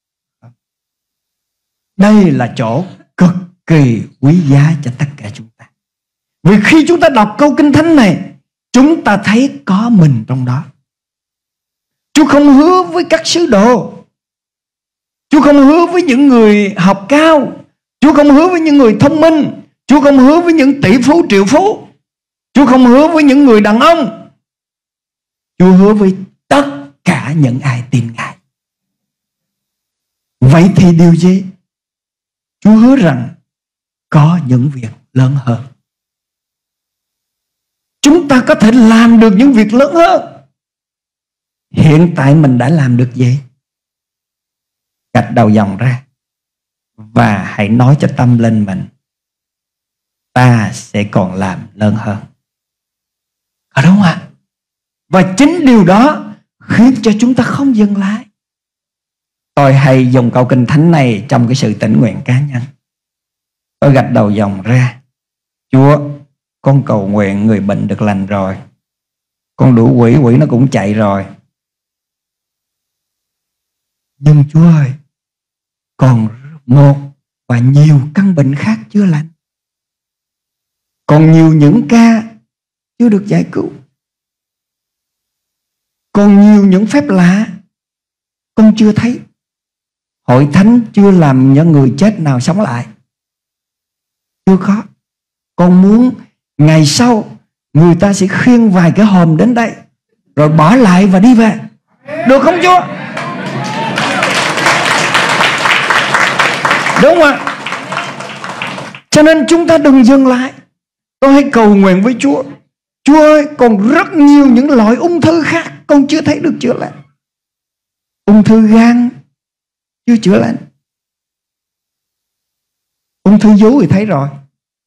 Đây là chỗ cực kỳ quý giá cho tất cả chúng ta. Vì khi chúng ta đọc câu Kinh Thánh này, chúng ta thấy có mình trong đó. Chúa không hứa với các sứ đồ, Chúa không hứa với những người học cao, Chúa không hứa với những người thông minh, Chúa không hứa với những tỷ phú triệu phú, Chúa không hứa với những người đàn ông. Chúa hứa với tất cả những ai tin Ngài. Vậy thì điều gì? Chúa hứa rằng có những việc lớn hơn. Chúng ta có thể làm được những việc lớn hơn. Hiện tại mình đã làm được gì? Gạch đầu dòng ra và hãy nói cho tâm linh mình, ta sẽ còn làm lớn hơn. Có đúng không ạ? Và chính điều đó khiến cho chúng ta không dừng lại. Tôi hay dùng câu Kinh Thánh này trong cái sự tĩnh nguyện cá nhân. Tôi gạch đầu dòng ra: Chúa, con cầu nguyện người bệnh được lành rồi, con đuổi quỷ nó cũng chạy rồi. Nhưng Chúa ơi, còn một và nhiều căn bệnh khác chưa lành, còn nhiều những ca chưa được giải cứu, còn nhiều những phép lạ con chưa thấy, hội thánh chưa làm những người chết nào sống lại. Chưa có. Con muốn ngày sau người ta sẽ khiêng vài cái hòm đến đây rồi bỏ lại và đi về. Được không Chúa? Đúng không ạ? Cho nên chúng ta đừng dừng lại. Tôi hãy cầu nguyện với Chúa: Chúa ơi, còn rất nhiều những loại ung thư khác con chưa thấy được chữa lành. Ung thư gan chưa chữa lành. Ung thư vú thì thấy rồi.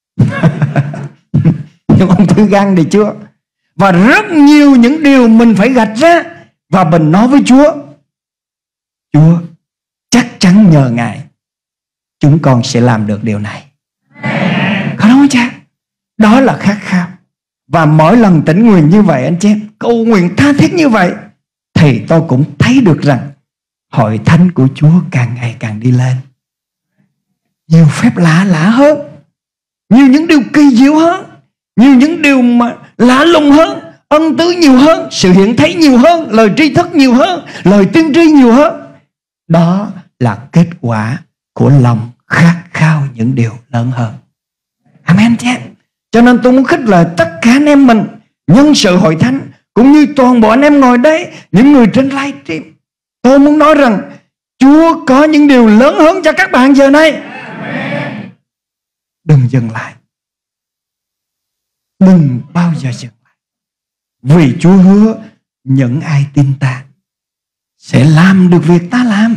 Nhưng ung thư gan thì chưa. Và rất nhiều những điều mình phải gạch ra, và mình nói với Chúa: Chúa, chắc chắn nhờ Ngài chúng con sẽ làm được điều này. Có đúng không cha? Đó là khát khao. Và mỗi lần tĩnh nguyện như vậy, anh chị em cầu nguyện tha thiết như vậy, thì tôi cũng thấy được rằng hội thánh của Chúa càng ngày càng đi lên. Nhiều phép lạ lạ hơn, nhiều những điều kỳ diệu hơn, nhiều những điều mà lạ lùng hơn, ân tứ nhiều hơn, sự hiện thấy nhiều hơn, lời tri thức nhiều hơn, lời tiên tri nhiều hơn. Đó là kết quả của lòng khát khao những điều lớn hơn. Amen chứ. Cho nên tôi muốn khích lệ tất cả anh em mình, nhân sự hội thánh, cũng như toàn bộ anh em ngồi đây, những người trên livestream. Tôi muốn nói rằng Chúa có những điều lớn hơn cho các bạn giờ này. Amen. Đừng dừng lại, đừng bao giờ dừng lại, vì Chúa hứa những ai tin ta sẽ làm được việc ta làm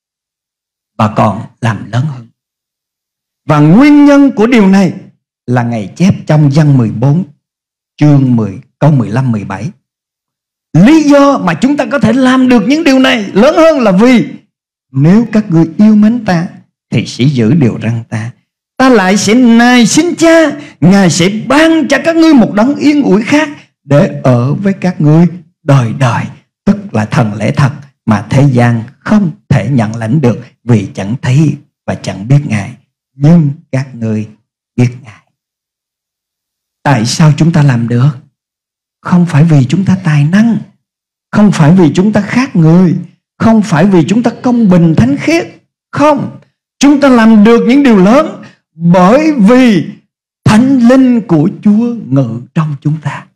và còn làm lớn hơn. Và nguyên nhân của điều này là Ngài chép trong Giăng 14 chương 10 câu 15-17. Lý do mà chúng ta có thể làm được những điều này lớn hơn là vì nếu các ngươi yêu mến ta thì sẽ giữ điều răn ta. Ta lại sẽ nài xin Cha, Ngài sẽ ban cho các ngươi một đấng yên ủi khác để ở với các ngươi đời đời, tức là thần lẽ thật mà thế gian không thể nhận lãnh được, vì chẳng thấy và chẳng biết Ngài, nhưng các ngươi biết Ngài. Tại sao chúng ta làm được? Không phải vì chúng ta tài năng, không phải vì chúng ta khác người, không phải vì chúng ta công bình thánh khiết. Không, chúng ta làm được những điều lớn bởi vì Thánh Linh của Chúa ngự trong chúng ta.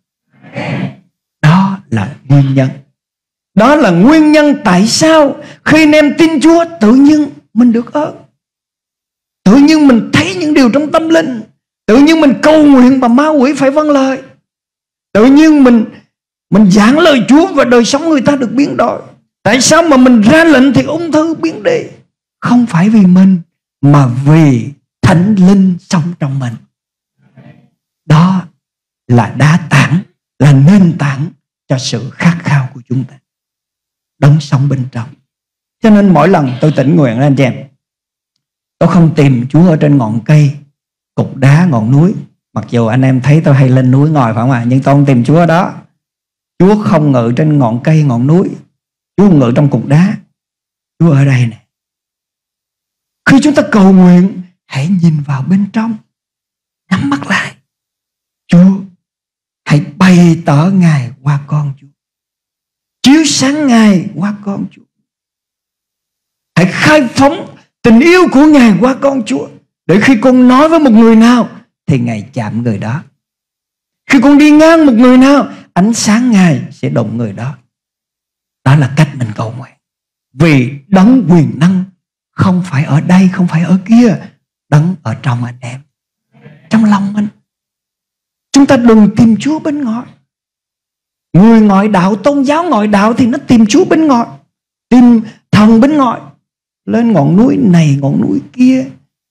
Đó là nguyên nhân. Đó là nguyên nhân tại sao khi anh em tin Chúa tự nhiên mình được ơn. Tự nhiên mình thấy những điều trong tâm linh. Tự nhiên mình cầu nguyện và ma quỷ phải vâng lời. Tự nhiên mình giảng lời Chúa và đời sống người ta được biến đổi. Tại sao mà mình ra lệnh thì ung thư biến đi? Không phải vì mình, mà vì Thánh Linh sống trong mình. Đó là đá tảng, là nền tảng cho sự khát khao của chúng ta, đấng sống bên trong. Cho nên mỗi lần tôi thỉnh nguyện anh chị em, tôi không tìm Chúa ở trên ngọn cây, cục đá, ngọn núi. Mặc dù anh em thấy tôi hay lên núi ngồi phải không ạ? Nhưng tôi không tìm Chúa ở đó. Chúa không ngự trên ngọn cây, ngọn núi. Chúa ngự trong cục đá. Chúa ở đây nè. Khi chúng ta cầu nguyện, hãy nhìn vào bên trong, nhắm mắt lại. Chúa, hãy bày tỏ Ngài qua con Chúa, chiếu sáng Ngài qua con Chúa. Hãy khai phóng tình yêu của Ngài qua con Chúa, để khi con nói với một người nào thì Ngài chạm người đó. Khi con đi ngang một người nào, ánh sáng Ngài sẽ đụng người đó. Đó là cách mình cầu nguyện. Vì đấng quyền năng không phải ở đây, không phải ở kia. Đấng ở trong anh em, trong lòng mình. Chúng ta đừng tìm Chúa bên ngoài. Người ngoại đạo, tôn giáo ngoại đạo thì nó tìm Chúa bên ngoài, tìm thần bên ngoài, lên ngọn núi này, ngọn núi kia,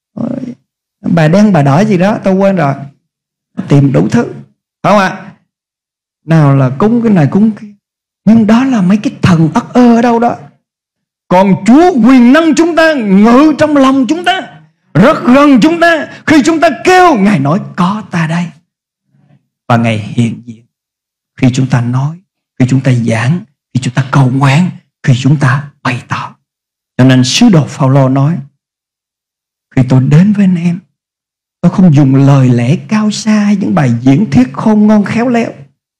bà đen bà đỏ gì đó tôi quên rồi, tìm đủ thứ, phải không ạ? Nào là cúng cái này cúng kia, nhưng đó là mấy cái thần ất ơ ở đâu đó. Còn Chúa quyền năng chúng ta ngự trong lòng chúng ta, rất gần chúng ta. Khi chúng ta kêu, Ngài nói có ta đây, và Ngài hiện diện. Khi chúng ta nói, khi chúng ta giảng, khi chúng ta cầu nguyện, khi chúng ta bày tỏ. Cho nên sứ đồ Phao-lô nói, khi tôi đến với anh em, tôi không dùng lời lẽ cao xa hay những bài diễn thuyết khôn ngoan khéo léo,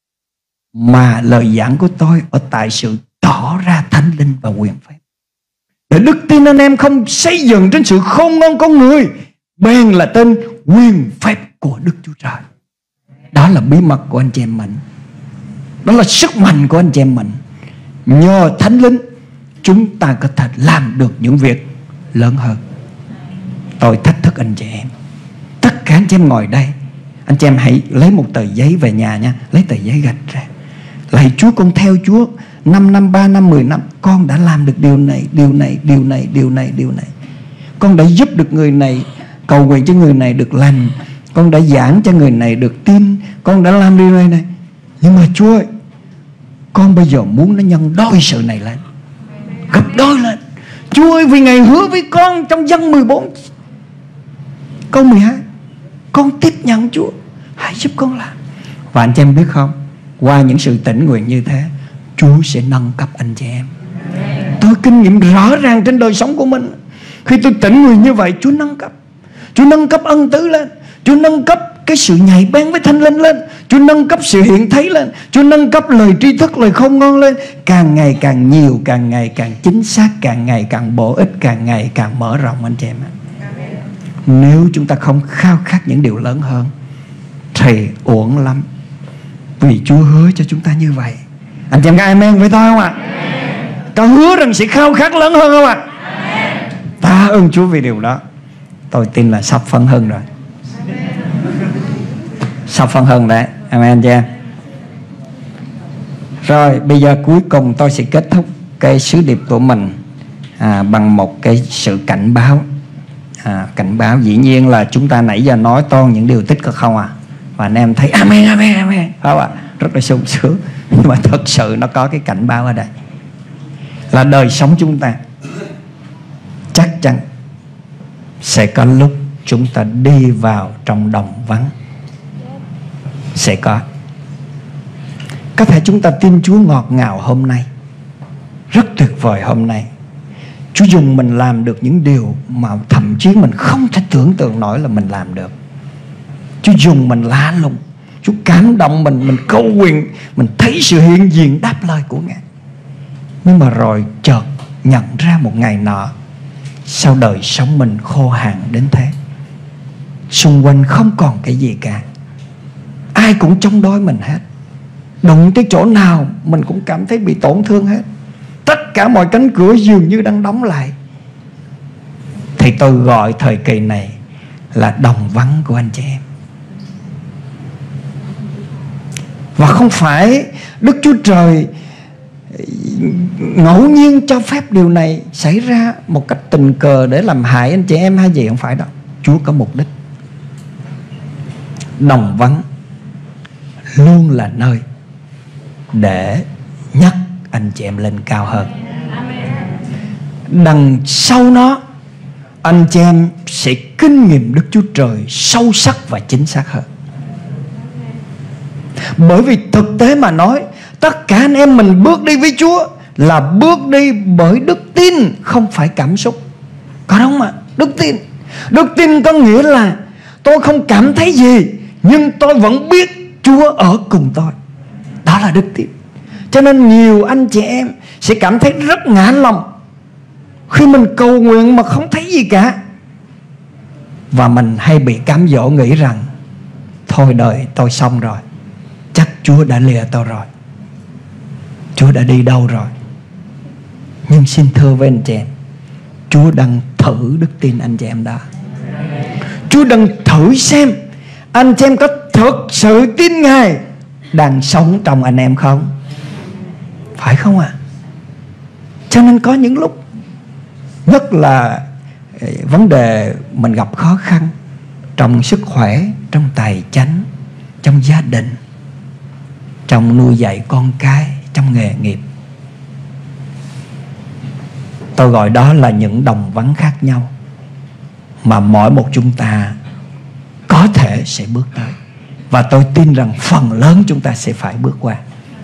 mà lời giảng của tôi ở tại sự tỏ ra Thánh Linh và quyền phép, để đức tin anh em không xây dựng trên sự khôn ngoan con người, bèn là tên quyền phép của Đức Chúa Trời. Đó là bí mật của anh chị em mình. Đó là sức mạnh của anh chị em mình. Nhờ Thánh Linh, chúng ta có thể làm được những việc lớn hơn. Tôi thách thức anh chị em, tất cả anh chị em ngồi đây, anh chị em hãy lấy một tờ giấy về nhà nha. Lấy tờ giấy gạch ra. Lạy Chúa, con theo Chúa 5 năm, 3 năm, 10 năm, con đã làm được điều này, điều này, điều này, điều này, điều này. Con đã giúp được người này, cầu nguyện cho người này được lành. Con đã giảng cho người này được tin. Con đã làm điều này này. Nhưng mà Chúa ơi, con bây giờ muốn nó nhân đôi sự này lên, gấp đôi lên. Chúa ơi, vì Ngài hứa với con trong Giăng 14 câu 12, con tiếp nhận Chúa, hãy giúp con làm. Và anh chị em biết không, qua những sự tĩnh nguyện như thế, Chúa sẽ nâng cấp anh chị em. Tôi kinh nghiệm rõ ràng trên đời sống của mình. Khi tôi tỉnh người như vậy, Chúa nâng cấp. Chúa nâng cấp ân tứ lên. Chúa nâng cấp cái sự nhạy bén với Thánh Linh lên. Chúa nâng cấp sự hiện thấy lên. Chúa nâng cấp lời tri thức, lời khôn ngoan lên. Càng ngày càng nhiều, càng ngày càng chính xác, càng ngày càng bổ ích, càng ngày càng mở rộng anh chị em. Nếu chúng ta không khao khát những điều lớn hơn thì uổng lắm. Vì Chúa hứa cho chúng ta như vậy. Anh chị em có amen với tôi không ạ? Có hứa rằng sẽ khao khát lớn hơn không ạ? Ta ơn Chúa vì điều đó. Tôi tin là sắp phân hưng rồi. Sắp phân hưng đấy. Amen chị em. Rồi bây giờ cuối cùng tôi sẽ kết thúc cái sứ điệp của mình bằng một cái sự cảnh báo. Cảnh báo dĩ nhiên là chúng ta nãy giờ nói toan những điều tích cực không à? Và anh em thấy amen, amen, amen, không ạ? Rất là sung sướng. Nhưng mà thật sự nó có cái cảnh báo ở đây, là đời sống chúng ta chắc chắn sẽ có lúc chúng ta đi vào trong đồng vắng. Sẽ có thể chúng ta tin Chúa ngọt ngào hôm nay, rất tuyệt vời hôm nay. Chúa dùng mình làm được những điều mà thậm chí mình không thể tưởng tượng nổi là mình làm được. Chúa dùng mình lạ lùng, Chúa cảm động mình cầu nguyện, mình thấy sự hiện diện đáp lời của Ngài. Nhưng mà rồi chợt nhận ra một ngày nọ, sao đời sống mình khô hạn đến thế? Xung quanh không còn cái gì cả, ai cũng chống đối mình hết. Đụng tới chỗ nào mình cũng cảm thấy bị tổn thương hết. Tất cả mọi cánh cửa dường như đang đóng lại. Thì tôi gọi thời kỳ này là đồng vắng của anh chị em. Và không phải Đức Chúa Trời ngẫu nhiên cho phép điều này xảy ra một cách tình cờ để làm hại anh chị em hay gì, không phải đâu. Chúa có mục đích. Đồng vắng luôn là nơi để nhắc anh chị em lên cao hơn. Đằng sau nó, anh chị em sẽ kinh nghiệm Đức Chúa Trời sâu sắc và chính xác hơn. Bởi vì thực tế mà nói, tất cả anh em mình bước đi với Chúa là bước đi bởi đức tin, không phải cảm xúc. Có đúng không ạ? Đức tin. Đức tin có nghĩa là tôi không cảm thấy gì, nhưng tôi vẫn biết Chúa ở cùng tôi. Đó là đức tin. Cho nên nhiều anh chị em sẽ cảm thấy rất ngã lòng khi mình cầu nguyện mà không thấy gì cả. Và mình hay bị cám dỗ nghĩ rằng thôi đời tôi xong rồi, chắc Chúa đã lìa tôi rồi, Chúa đã đi đâu rồi. Nhưng xin thưa với anh chị em, Chúa đang thử đức tin anh chị em đó. Chúa đang thử xem anh chị em có thực sự tin Ngài đang sống trong anh em không. Phải không ạ? Cho nên có những lúc, nhất là vấn đề mình gặp khó khăn trong sức khỏe, trong tài chánh, trong gia đình, trong nuôi dạy con cái, trong nghề nghiệp. Tôi gọi đó là những đồng vắng khác nhau mà mỗi một chúng ta có thể sẽ bước tới. Và tôi tin rằng phần lớn chúng ta sẽ phải bước qua.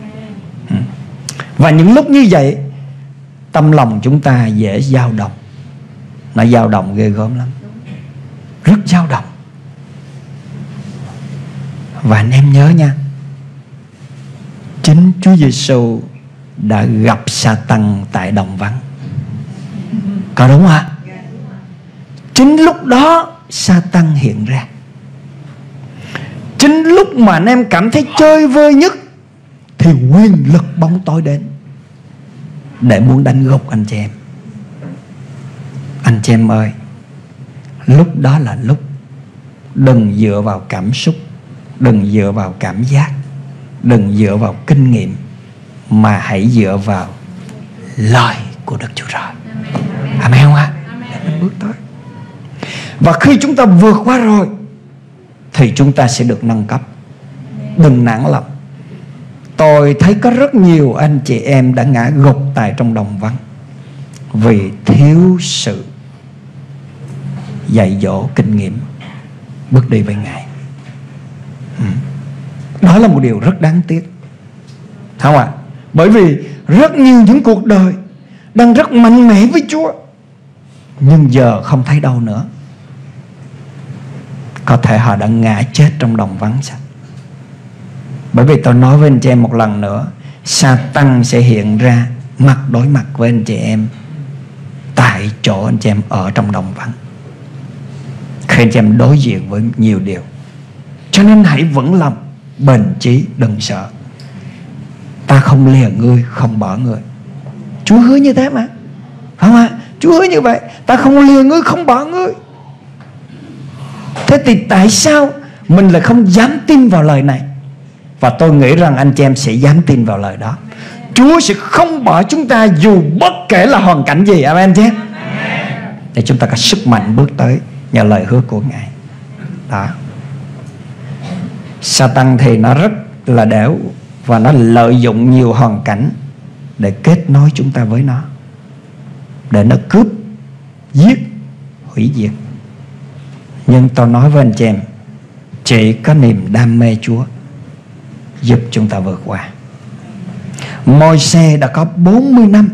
Và những lúc như vậy, tâm lòng chúng ta dễ dao động. Nó dao động ghê gớm lắm, rất dao động. Và anh em nhớ nha, chính Chúa Giêsu đã gặp Sa-tăng tại đồng vắng. Có đúng không ạ? Chính lúc đó Sa-tăng hiện ra. Chính lúc mà anh em cảm thấy chơi vơi nhất thì quyền lực bóng tối đến để muốn đánh gục anh chị em. Anh chị em ơi, lúc đó là lúc đừng dựa vào cảm xúc, đừng dựa vào cảm giác, đừng dựa vào kinh nghiệm, mà hãy dựa vào lời của Đức Chúa Trời. Amen không ạ? Để mình bước tới. Và khi chúng ta vượt qua rồi thì chúng ta sẽ được nâng cấp. Đừng nản lòng. Tôi thấy có rất nhiều anh chị em đã ngã gục tại trong đồng vắng vì thiếu sự dạy dỗ kinh nghiệm bước đi với Ngài. Đó là một điều rất đáng tiếc, không ạ? Bởi vì rất nhiều những cuộc đời đang rất mạnh mẽ với Chúa, nhưng giờ không thấy đâu nữa. Có thể họ đã ngã chết trong đồng vắng sao? Bởi vì tôi nói với anh chị em một lần nữa, Sa-tăng sẽ hiện ra mặt đối mặt với anh chị em tại chỗ anh chị em ở trong đồng vắng, khi anh chị em đối diện với nhiều điều. Cho nên hãy vững lòng, bền chí, đừng sợ. Ta không lìa ngươi, không bỏ ngươi. Chúa hứa như thế mà, phải không ạ? Chúa hứa như vậy, ta không lìa ngươi, không bỏ ngươi. Thế thì tại sao mình lại không dám tin vào lời này? Và tôi nghĩ rằng anh chị em sẽ dám tin vào lời đó. Chúa sẽ không bỏ chúng ta dù bất kể là hoàn cảnh gì. Amen chứ? Để chúng ta có sức mạnh bước tới nhờ lời hứa của Ngài. Đó. Sa-tăng thì nó rất là đểu, và nó lợi dụng nhiều hoàn cảnh để kết nối chúng ta với nó, để nó cướp, giết, hủy diệt. Nhưng tôi nói với anh chị em, chỉ có niềm đam mê Chúa giúp chúng ta vượt qua. Môi-se đã có 40 năm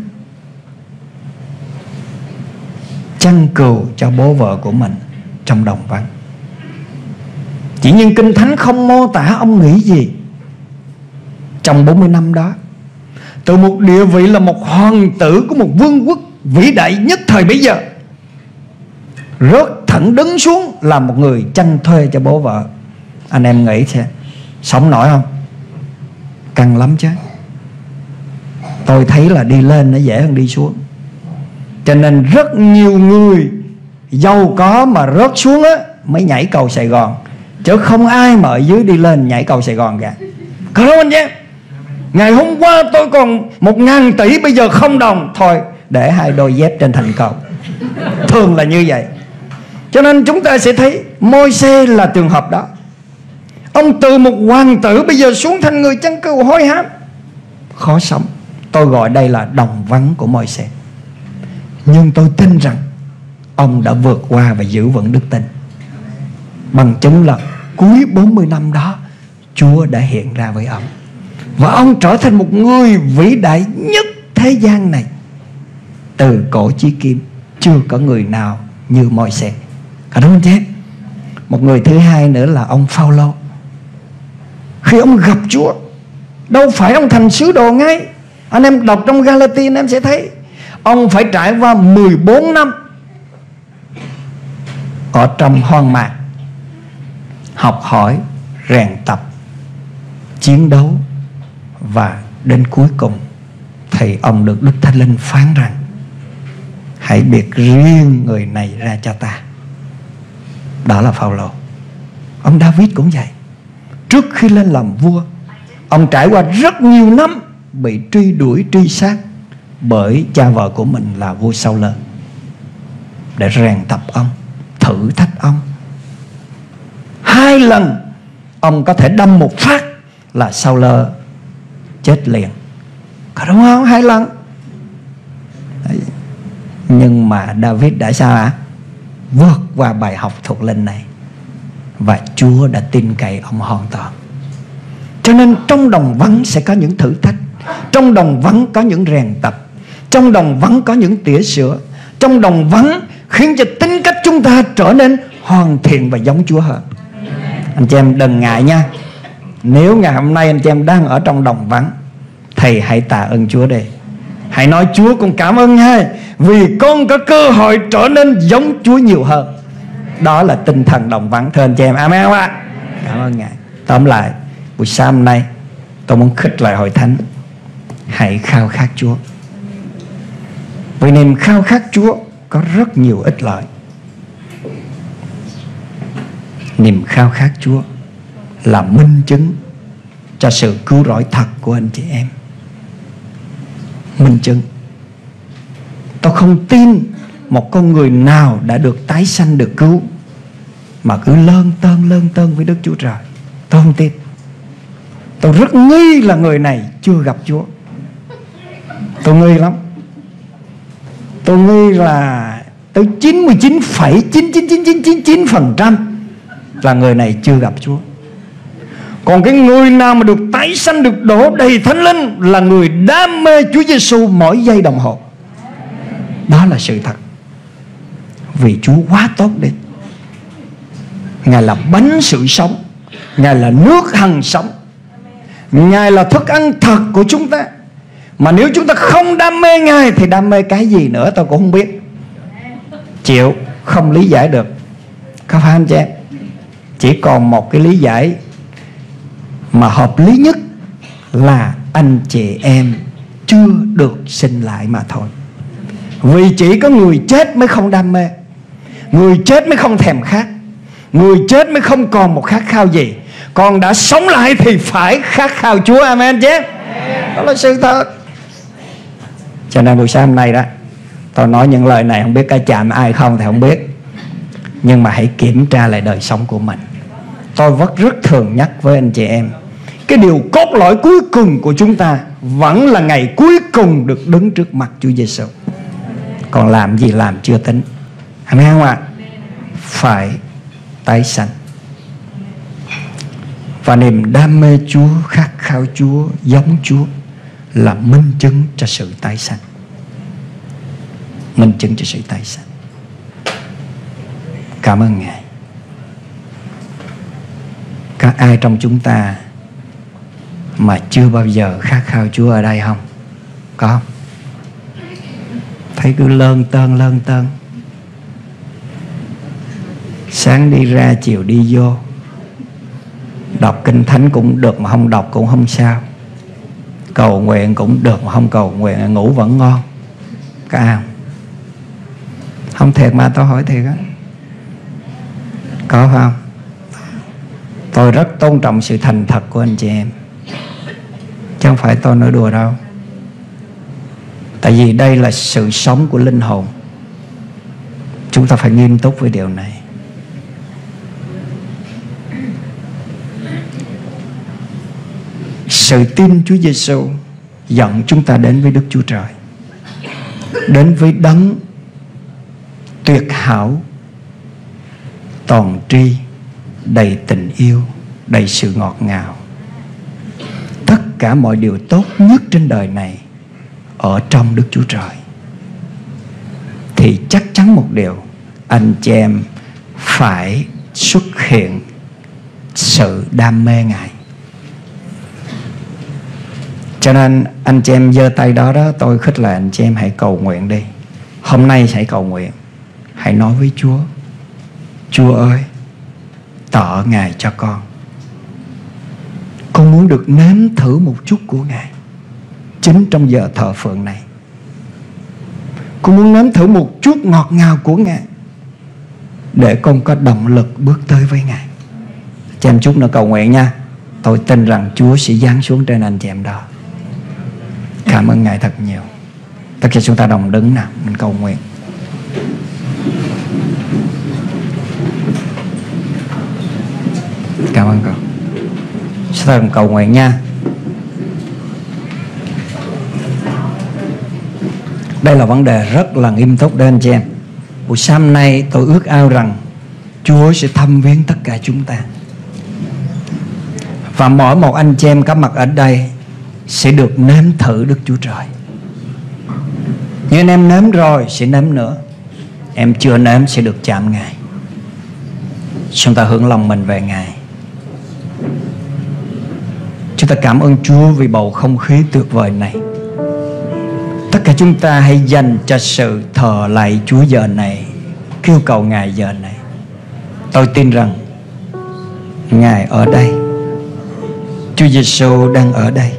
chăn cừu cho bố vợ của mình trong đồng vắng. Chỉ nhưng Kinh Thánh không mô tả ông nghĩ gì trong 40 năm đó. Từ một địa vị là một hoàng tử của một vương quốc vĩ đại nhất thời bấy giờ, rớt thẳng đứng xuống làm một người chăn thuê cho bố vợ. Anh em nghĩ xem, sống nổi không? Căng lắm chứ. Tôi thấy là đi lên nó dễ hơn đi xuống. Cho nên rất nhiều người giàu có mà rớt xuống á mới nhảy cầu Sài Gòn, chứ không ai mà ở dưới đi lên nhảy cầu Sài Gòn cả. Có không anh chị? Ngày hôm qua tôi còn 1.000 tỷ, bây giờ không đồng. Thôi để 2 đôi dép trên thành cầu. Thường là như vậy. Cho nên chúng ta sẽ thấy Môi-se là trường hợp đó. Ông từ một hoàng tử bây giờ xuống thành người chăn cừu hối hám, khó sống. Tôi gọi đây là đồng vắng của Môi-se. Nhưng tôi tin rằng ông đã vượt qua và giữ vững đức tin, bằng chứng là cuối 40 năm đó Chúa đã hiện ra với ông, và ông trở thành một người vĩ đại nhất thế gian này. Từ cổ chí kim chưa có người nào như Môi-se. Có đúng không chứ? Một người thứ hai nữa là ông Phao-lô. Khi ông gặp Chúa, đâu phải ông thành sứ đồ ngay. Anh em đọc trong Ga-la-ti anh em sẽ thấy ông phải trải qua 14 năm ở trong hoang mạc, học hỏi, rèn tập, chiến đấu, và đến cuối cùng thì ông được Đức Thánh Linh phán rằng: hãy biệt riêng người này ra cho ta. Đó là Phao-lô. Ông David cũng vậy. Trước khi lên làm vua, ông trải qua rất nhiều năm bị truy đuổi, truy sát bởi cha vợ của mình là vua Sa-ul, để rèn tập ông, thử thách ông. 2 lần ông có thể đâm một phát là Sa-ul chết liền. Có đúng không? 2 lần. Đấy. Nhưng mà David đã sao ạ? Vượt qua bài học thuộc linh này, và Chúa đã tin cậy ông hoàn toàn. Cho nên trong đồng vắng sẽ có những thử thách, trong đồng vắng có những rèn tập, trong đồng vắng có những tỉa sữa, trong đồng vắng khiến cho tính cách chúng ta trở nên hoàn thiện và giống Chúa hơn. Anh chị em đừng ngại nha. Nếu ngày hôm nay anh chị em đang ở trong đồng vắng thì hãy tạ ơn Chúa đi. Hãy nói: Chúa con cảm ơn Ngài vì con có cơ hội trở nên giống Chúa nhiều hơn. Đó là tinh thần đồng vắng, thưa anh chị em. Amen không ạ? Cảm ơn Ngài. Tóm lại, buổi sáng hôm nay tôi muốn khích lại hội thánh: hãy khao khát Chúa. Vì niềm khao khát Chúa có rất nhiều ích lợi. Niềm khao khát Chúa là minh chứng cho sự cứu rỗi thật của anh chị em. Minh chứng. Tôi không tin một con người nào đã được tái sanh, được cứu mà cứ lơn tơn với Đức Chúa Trời. Tôi không tin. Tôi rất nghi là người này chưa gặp Chúa. Tôi nghi lắm. Tôi nghi là tới 99,99999% là người này chưa gặp Chúa. Còn cái người nào mà được tái sanh, được đổ đầy Thánh Linh là người đam mê Chúa Giêsu mỗi giây đồng hồ. Đó là sự thật. Vì Chúa quá tốt đi. Ngài là bánh sự sống, Ngài là nước hằng sống, Ngài là thức ăn thật của chúng ta. Mà nếu chúng ta không đam mê Ngài thì đam mê cái gì nữa tôi cũng không biết. Chịu, không lý giải được. Có phải anh chị em? Chỉ còn một cái lý giải mà hợp lý nhất là anh chị em chưa được sinh lại mà thôi. Vì chỉ có người chết mới không đam mê, người chết mới không thèm khát, người chết mới không còn một khát khao gì. Còn đã sống lại thì phải khát khao Chúa. Amen chứ? Đó là sự thật. Cho nên buổi sáng hôm nay đó, tôi nói những lời này không biết có chạm ai không thì không biết, nhưng mà hãy kiểm tra lại đời sống của mình. Tôi rất thường nhắc với anh chị em, cái điều cốt lõi cuối cùng của chúng ta vẫn là ngày cuối cùng được đứng trước mặt Chúa Giêsu. Còn làm gì làm chưa tính. Amen không ạ? Phải tái sanh. Và niềm đam mê Chúa, khát khao Chúa, giống Chúa là minh chứng cho sự tái sanh. Minh chứng cho sự tái sanh. Cảm ơn Ngài. Có ai trong chúng ta mà chưa bao giờ khát khao Chúa ở đây không? Có không? Thấy cứ lơn tơn. Sáng đi ra chiều đi vô, đọc kinh thánh cũng được mà không đọc cũng không sao, cầu nguyện cũng được mà không cầu nguyện, ngủ vẫn ngon. Có ai không? Không thiệt mà tôi hỏi thiệt á. Có phải không? Tôi rất tôn trọng sự thành thật của anh chị em, chứ không phải tôi nói đùa đâu. Tại vì đây là sự sống của linh hồn. Chúng ta phải nghiêm túc với điều này. Sự tin Chúa Giêsu dẫn chúng ta đến với Đức Chúa Trời, đến với đấng tuyệt hảo, toàn tri, đầy tình yêu, đầy sự ngọt ngào. Tất cả mọi điều tốt nhất trên đời này ở trong Đức Chúa Trời. Thì chắc chắn một điều, anh chị em phải xuất hiện sự đam mê Ngài. Cho nên anh chị em giơ tay đó, tôi khích lệ anh chị em hãy cầu nguyện đi. Hôm nay hãy cầu nguyện. Hãy nói với Chúa: Chúa ơi, tỏ Ngài cho con. Con muốn được nếm thử một chút của Ngài chính trong giờ thờ phượng này. Con muốn nếm thử một chút ngọt ngào của Ngài để con có động lực bước tới với Ngài. Chị em chút nữa cầu nguyện nha. Tôi tin rằng Chúa sẽ giáng xuống trên anh chị em đó. Cảm ơn Ngài thật nhiều. Tất cả chúng ta đồng đứng nào, mình cầu nguyện. Cảm ơn con. Chúng ta cùng cầu nguyện nha. Đây là vấn đề rất là nghiêm túc đấy anh chị em. Buổi sáng nay tôi ước ao rằng Chúa sẽ thăm viếng tất cả chúng ta, và mỗi một anh chị em có mặt ở đây sẽ được nếm thử Đức Chúa Trời. Như anh em nếm rồi sẽ nếm nữa, em chưa nếm sẽ được chạm Ngài. Chúng ta hướng lòng mình về Ngài. Chúng ta cảm ơn Chúa vì bầu không khí tuyệt vời này. Tất cả chúng ta hãy dành cho sự thờ lạy Chúa giờ này, kêu cầu Ngài giờ này. Tôi tin rằng Ngài ở đây. Chúa Giêsu đang ở đây.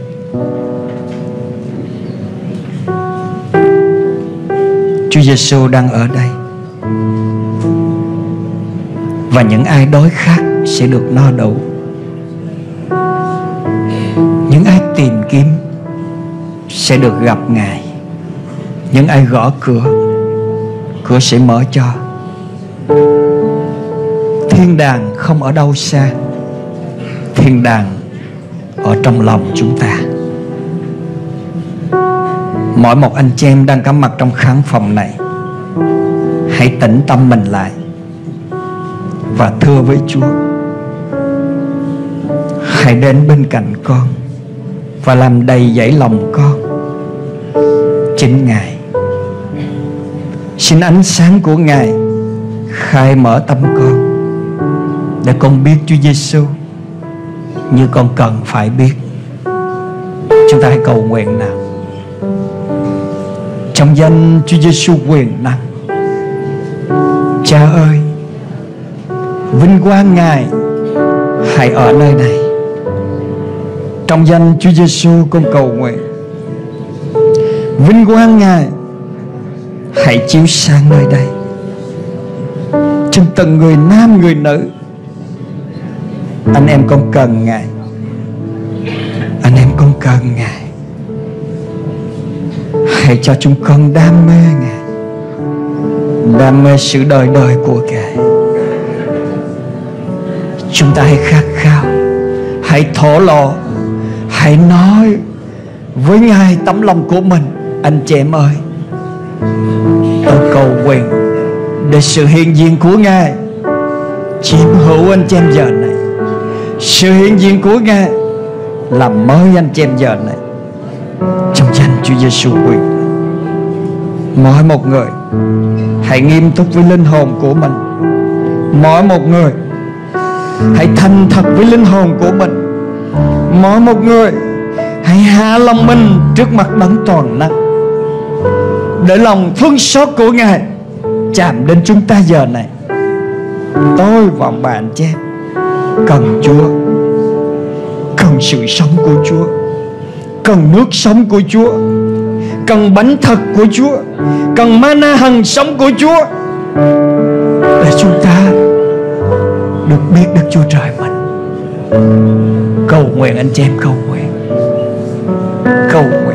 Chúa Giêsu đang ở đây. Và những ai đói khát sẽ được no đủ. Những ai tìm kiếm sẽ được gặp Ngài. Những ai gõ cửa, cửa sẽ mở cho. Thiên đàng không ở đâu xa. Thiên đàng ở trong lòng chúng ta. Mỗi một anh chị em đang có mặt trong khán phòng này, hãy tĩnh tâm mình lại và thưa với Chúa: hãy đến bên cạnh con và làm đầy dẫy lòng con. Chính Ngài, xin ánh sáng của Ngài khai mở tâm con để con biết Chúa Giêsu như con cần phải biết. Chúng ta hãy cầu nguyện nào. Trong danh Chúa Giêsu quyền năng, Cha ơi, vinh quang Ngài hãy ở nơi này. Trong danh Chúa Giêsu con cầu nguyện, vinh quang Ngài hãy chiếu sang nơi đây, trong từng người nam người nữ. Anh em con cần Ngài, anh em con cần Ngài. Hãy cho chúng con đam mê Ngài, đam mê sự đời đời của Ngài. Chúng ta hãy khát khao, hãy thổ lộ, hãy nói với Ngài tấm lòng của mình. Anh chị em ơi, tôi cầu nguyện để sự hiện diện của Ngài chiếm hữu anh chị em giờ này. Sự hiện diện của Ngài làm mới anh chị em giờ này. Trong danh Chúa Giêsu quyền, mỗi một người hãy nghiêm túc với linh hồn của mình. Mỗi một người hãy thành thật với linh hồn của mình. Mỗi một người hãy hạ lòng mình trước mặt Đấng toàn năng, để lòng thương xót của Ngài chạm đến chúng ta giờ này. Tôi và bạn chị em cần Chúa, cần sự sống của Chúa, cần nước sống của Chúa, cần bánh thật của Chúa, cần mana hằng sống của Chúa, để chúng ta được biết Đức Chúa Trời mình. Cầu nguyện anh chị em, cầu nguyện, cầu nguyện.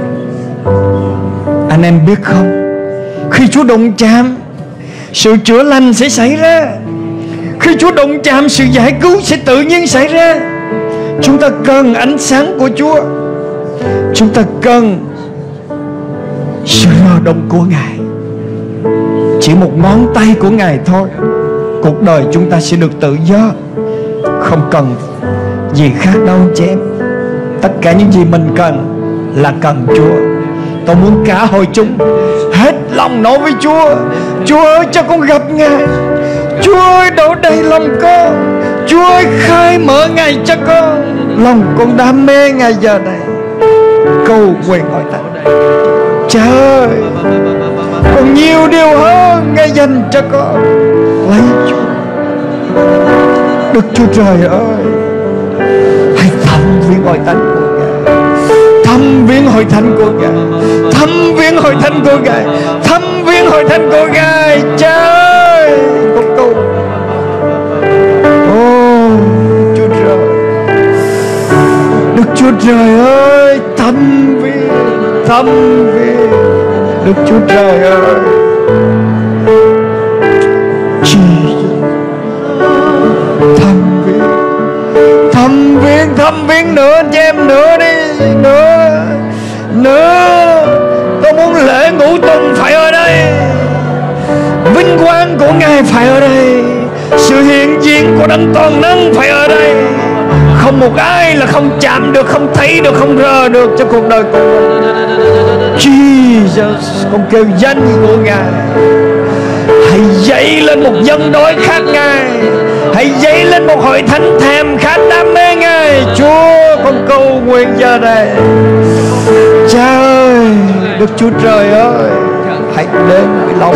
Anh em biết không, khi Chúa đụng chạm, sự chữa lành sẽ xảy ra. Khi Chúa đụng chạm, sự giải cứu sẽ tự nhiên xảy ra. Chúng ta cần ánh sáng của Chúa, chúng ta cần sự rờ động của Ngài. Chỉ một ngón tay của Ngài thôi, cuộc đời chúng ta sẽ được tự do. Không cần gì khác đâu chị em. Tất cả những gì mình cần là cần Chúa. Tôi muốn cả hội chúng hết lòng nói với Chúa: Chúa ơi, cho con gặp Ngài. Chúa ơi, đổ đầy lòng con. Chúa ơi, khai mở Ngài cho con. Lòng con đam mê Ngài giờ này. Cầu nguyện hỏi ta: Cha ơi, còn nhiều điều hơn Ngài dành cho con. Lấy Chúa. Đức Chúa Trời ơi, hãy thăm viếng hội thánh của Ngài, thăm viếng hội thánh của Ngài, thăm viếng hội thánh của Ngài, thăm viếng hội thánh của Ngài. Cha ơi, con cầu. Ô Chúa Trời, Đức Chúa Trời ơi, thăm viếng, thăm viếng. Đức Chúa Trời ơi, thăm viếng nữa anh chị em, nữa đi, nữa. Tôi muốn lễ ngũ tuần phải ở đây, vinh quang của Ngài phải ở đây, sự hiện diện của Đấng toàn năng phải ở đây. Không một ai là không chạm được, không thấy được, không rờ được cho cuộc đời của mình. Jesus, con kêu danh của Ngài. Hãy dậy lên một dân đói khát Ngài, hãy dậy lên một hội thánh thèm khát đam mê Ngài. Chúa, con cầu nguyện giờ này. Cha ơi, Đức Chúa Trời ơi, hãy đến với lòng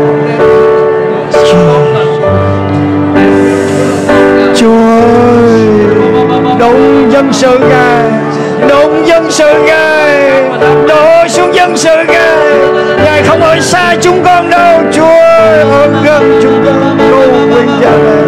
Chúa ơi, động dân sự Ngài, động dân sự Ngài, đổ xuống dân sự Ngài. Ngài không ở xa chúng con đâu, Chúa ở gần chúng con. Cầu nguyện giờ này.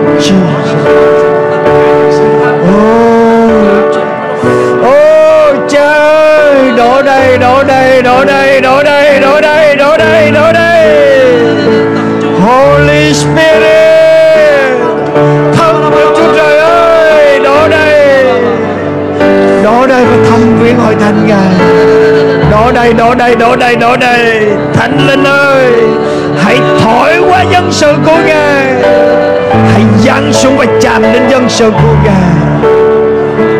Cha ơi, đổ đây, đổ đây, đổ đây, đổ đây, đổ đây, đổ đây, đổ đây. Holy Spirit, thăm Đức Chúa Trời ơi, đổ đây, đổ đây và thăm viếng hội thánh Ngài. Đổ đây, đổ đây, đổ đây, đổ đây. Thánh Linh ơi, hãy thổi qua dân sự của Ngài, hãy giáng xuống và chạm đến dân sự của Ngài.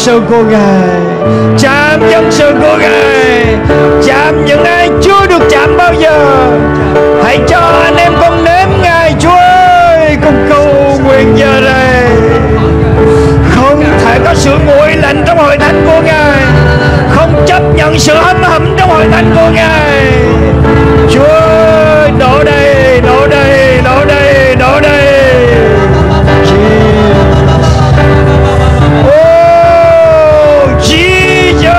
sự của Ngài, chạm dân sự của Ngài, chạm những ai chưa được chạm bao giờ. Hãy cho anh em con nếm Ngài, Chúa ơi, con cầu nguyện giờ đây. Không thể có sự nguội lạnh trong hội thánh của Ngài, không chấp nhận sự ấm hầm trong hội thánh của Ngài. Chúa ơi, đổ đây, đổ đây, đổ đây, đổ đây. Oh Jesus,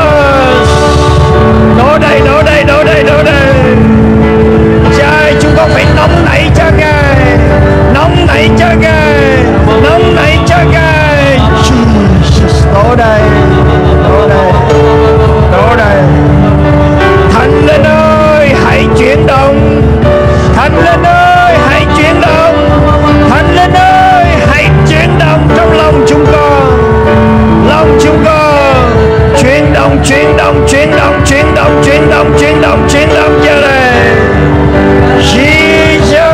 đổ đây, đổ đây, đổ đây, đổ đây. Cha, chúng con phải nóng nảy cho Ngài, nóng nảy cho Ngài, nóng nảy cho Ngài. Jesus, đổ đây, đổ đây, đổ đây. Thánh Linh ơi, hãy chuyển động. Thánh Linh ơi, hãy chuyển động. Thánh Linh ơi, hãy chuyển động trong lòng chúng con. Lòng chúng con chuyển động, chuyển động, chuyển động, chuyển động, chuyển động, chuyển động, chuyển động giờ đây. Jesus,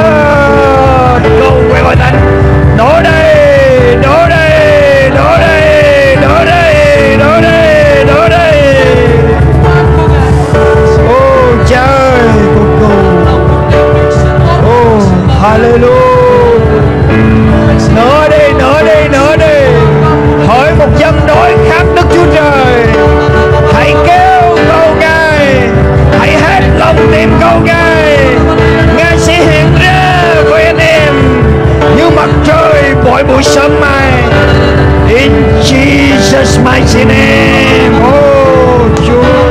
cầu nguyện hội thánh, đổ đây, đổ đây, đổ đây, đổ đây, đổ đây, đổ đây. Oh trời, con cầu. Oh hallelujah. Nở đi, nở đi, nở đi. Hỏi một dân đói khát Đức Chúa Trời, hãy kêu cầu Ngài, hãy hết lòng tìm cầu Ngài. Ngài sẽ hiện ra với anh em như mặt trời mỗi buổi sớm mai. In Jesus mighty name. Oh Chúa,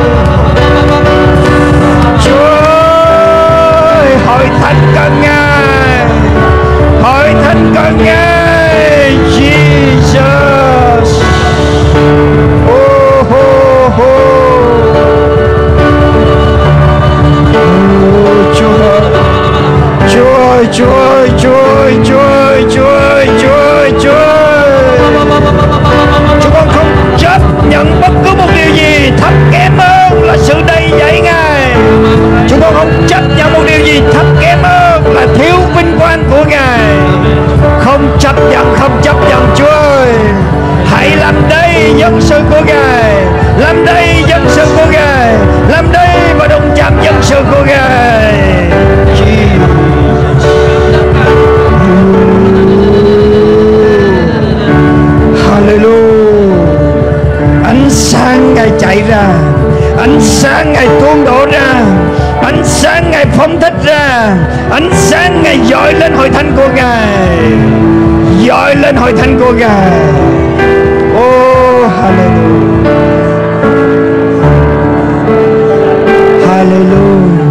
Chúa ơi, hội thánh cần Ngài, hội thánh cần Ngài. Jesus. Oh, oh, oh. Chúa ơi, Chúa ơi, Chúa ơi, Chúa ơi, Chúa ơi, Chúa ơi, Chúa ơi. Chúng con không chấp nhận bất cứ một điều gì thấp kém hơn là sự đầy dẫy Ngài. Chúng con không chấp nhận một điều gì thấp kém hơn là thiếu vinh quang của Ngài. Không chấp nhận, không chấp nhận. Chúa ơi, hãy làm đây dân sự của Ngài, làm đây dân sự của Ngài, làm đây và đụng chạm dân sự của Ngài. Hallelujah. Ánh sáng Ngài chạy ra, ánh sáng Ngài tuôn đổ ra, ánh sáng Ngài phóng thích ra, ánh sáng Ngài dọi lên hội thánh của Ngài, dọi lên hội thánh của Ngài. Oh hallelujah, hallelujah.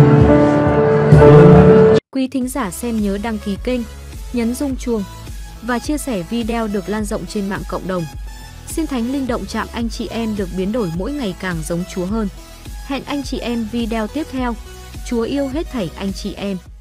Quý thính giả xem nhớ đăng ký kênh, nhấn rung chuông và chia sẻ video được lan rộng trên mạng cộng đồng. Xin Thánh Linh động chạm anh chị em được biến đổi mỗi ngày càng giống Chúa hơn. Hẹn anh chị em video tiếp theo. Chúa yêu hết thảy anh chị em.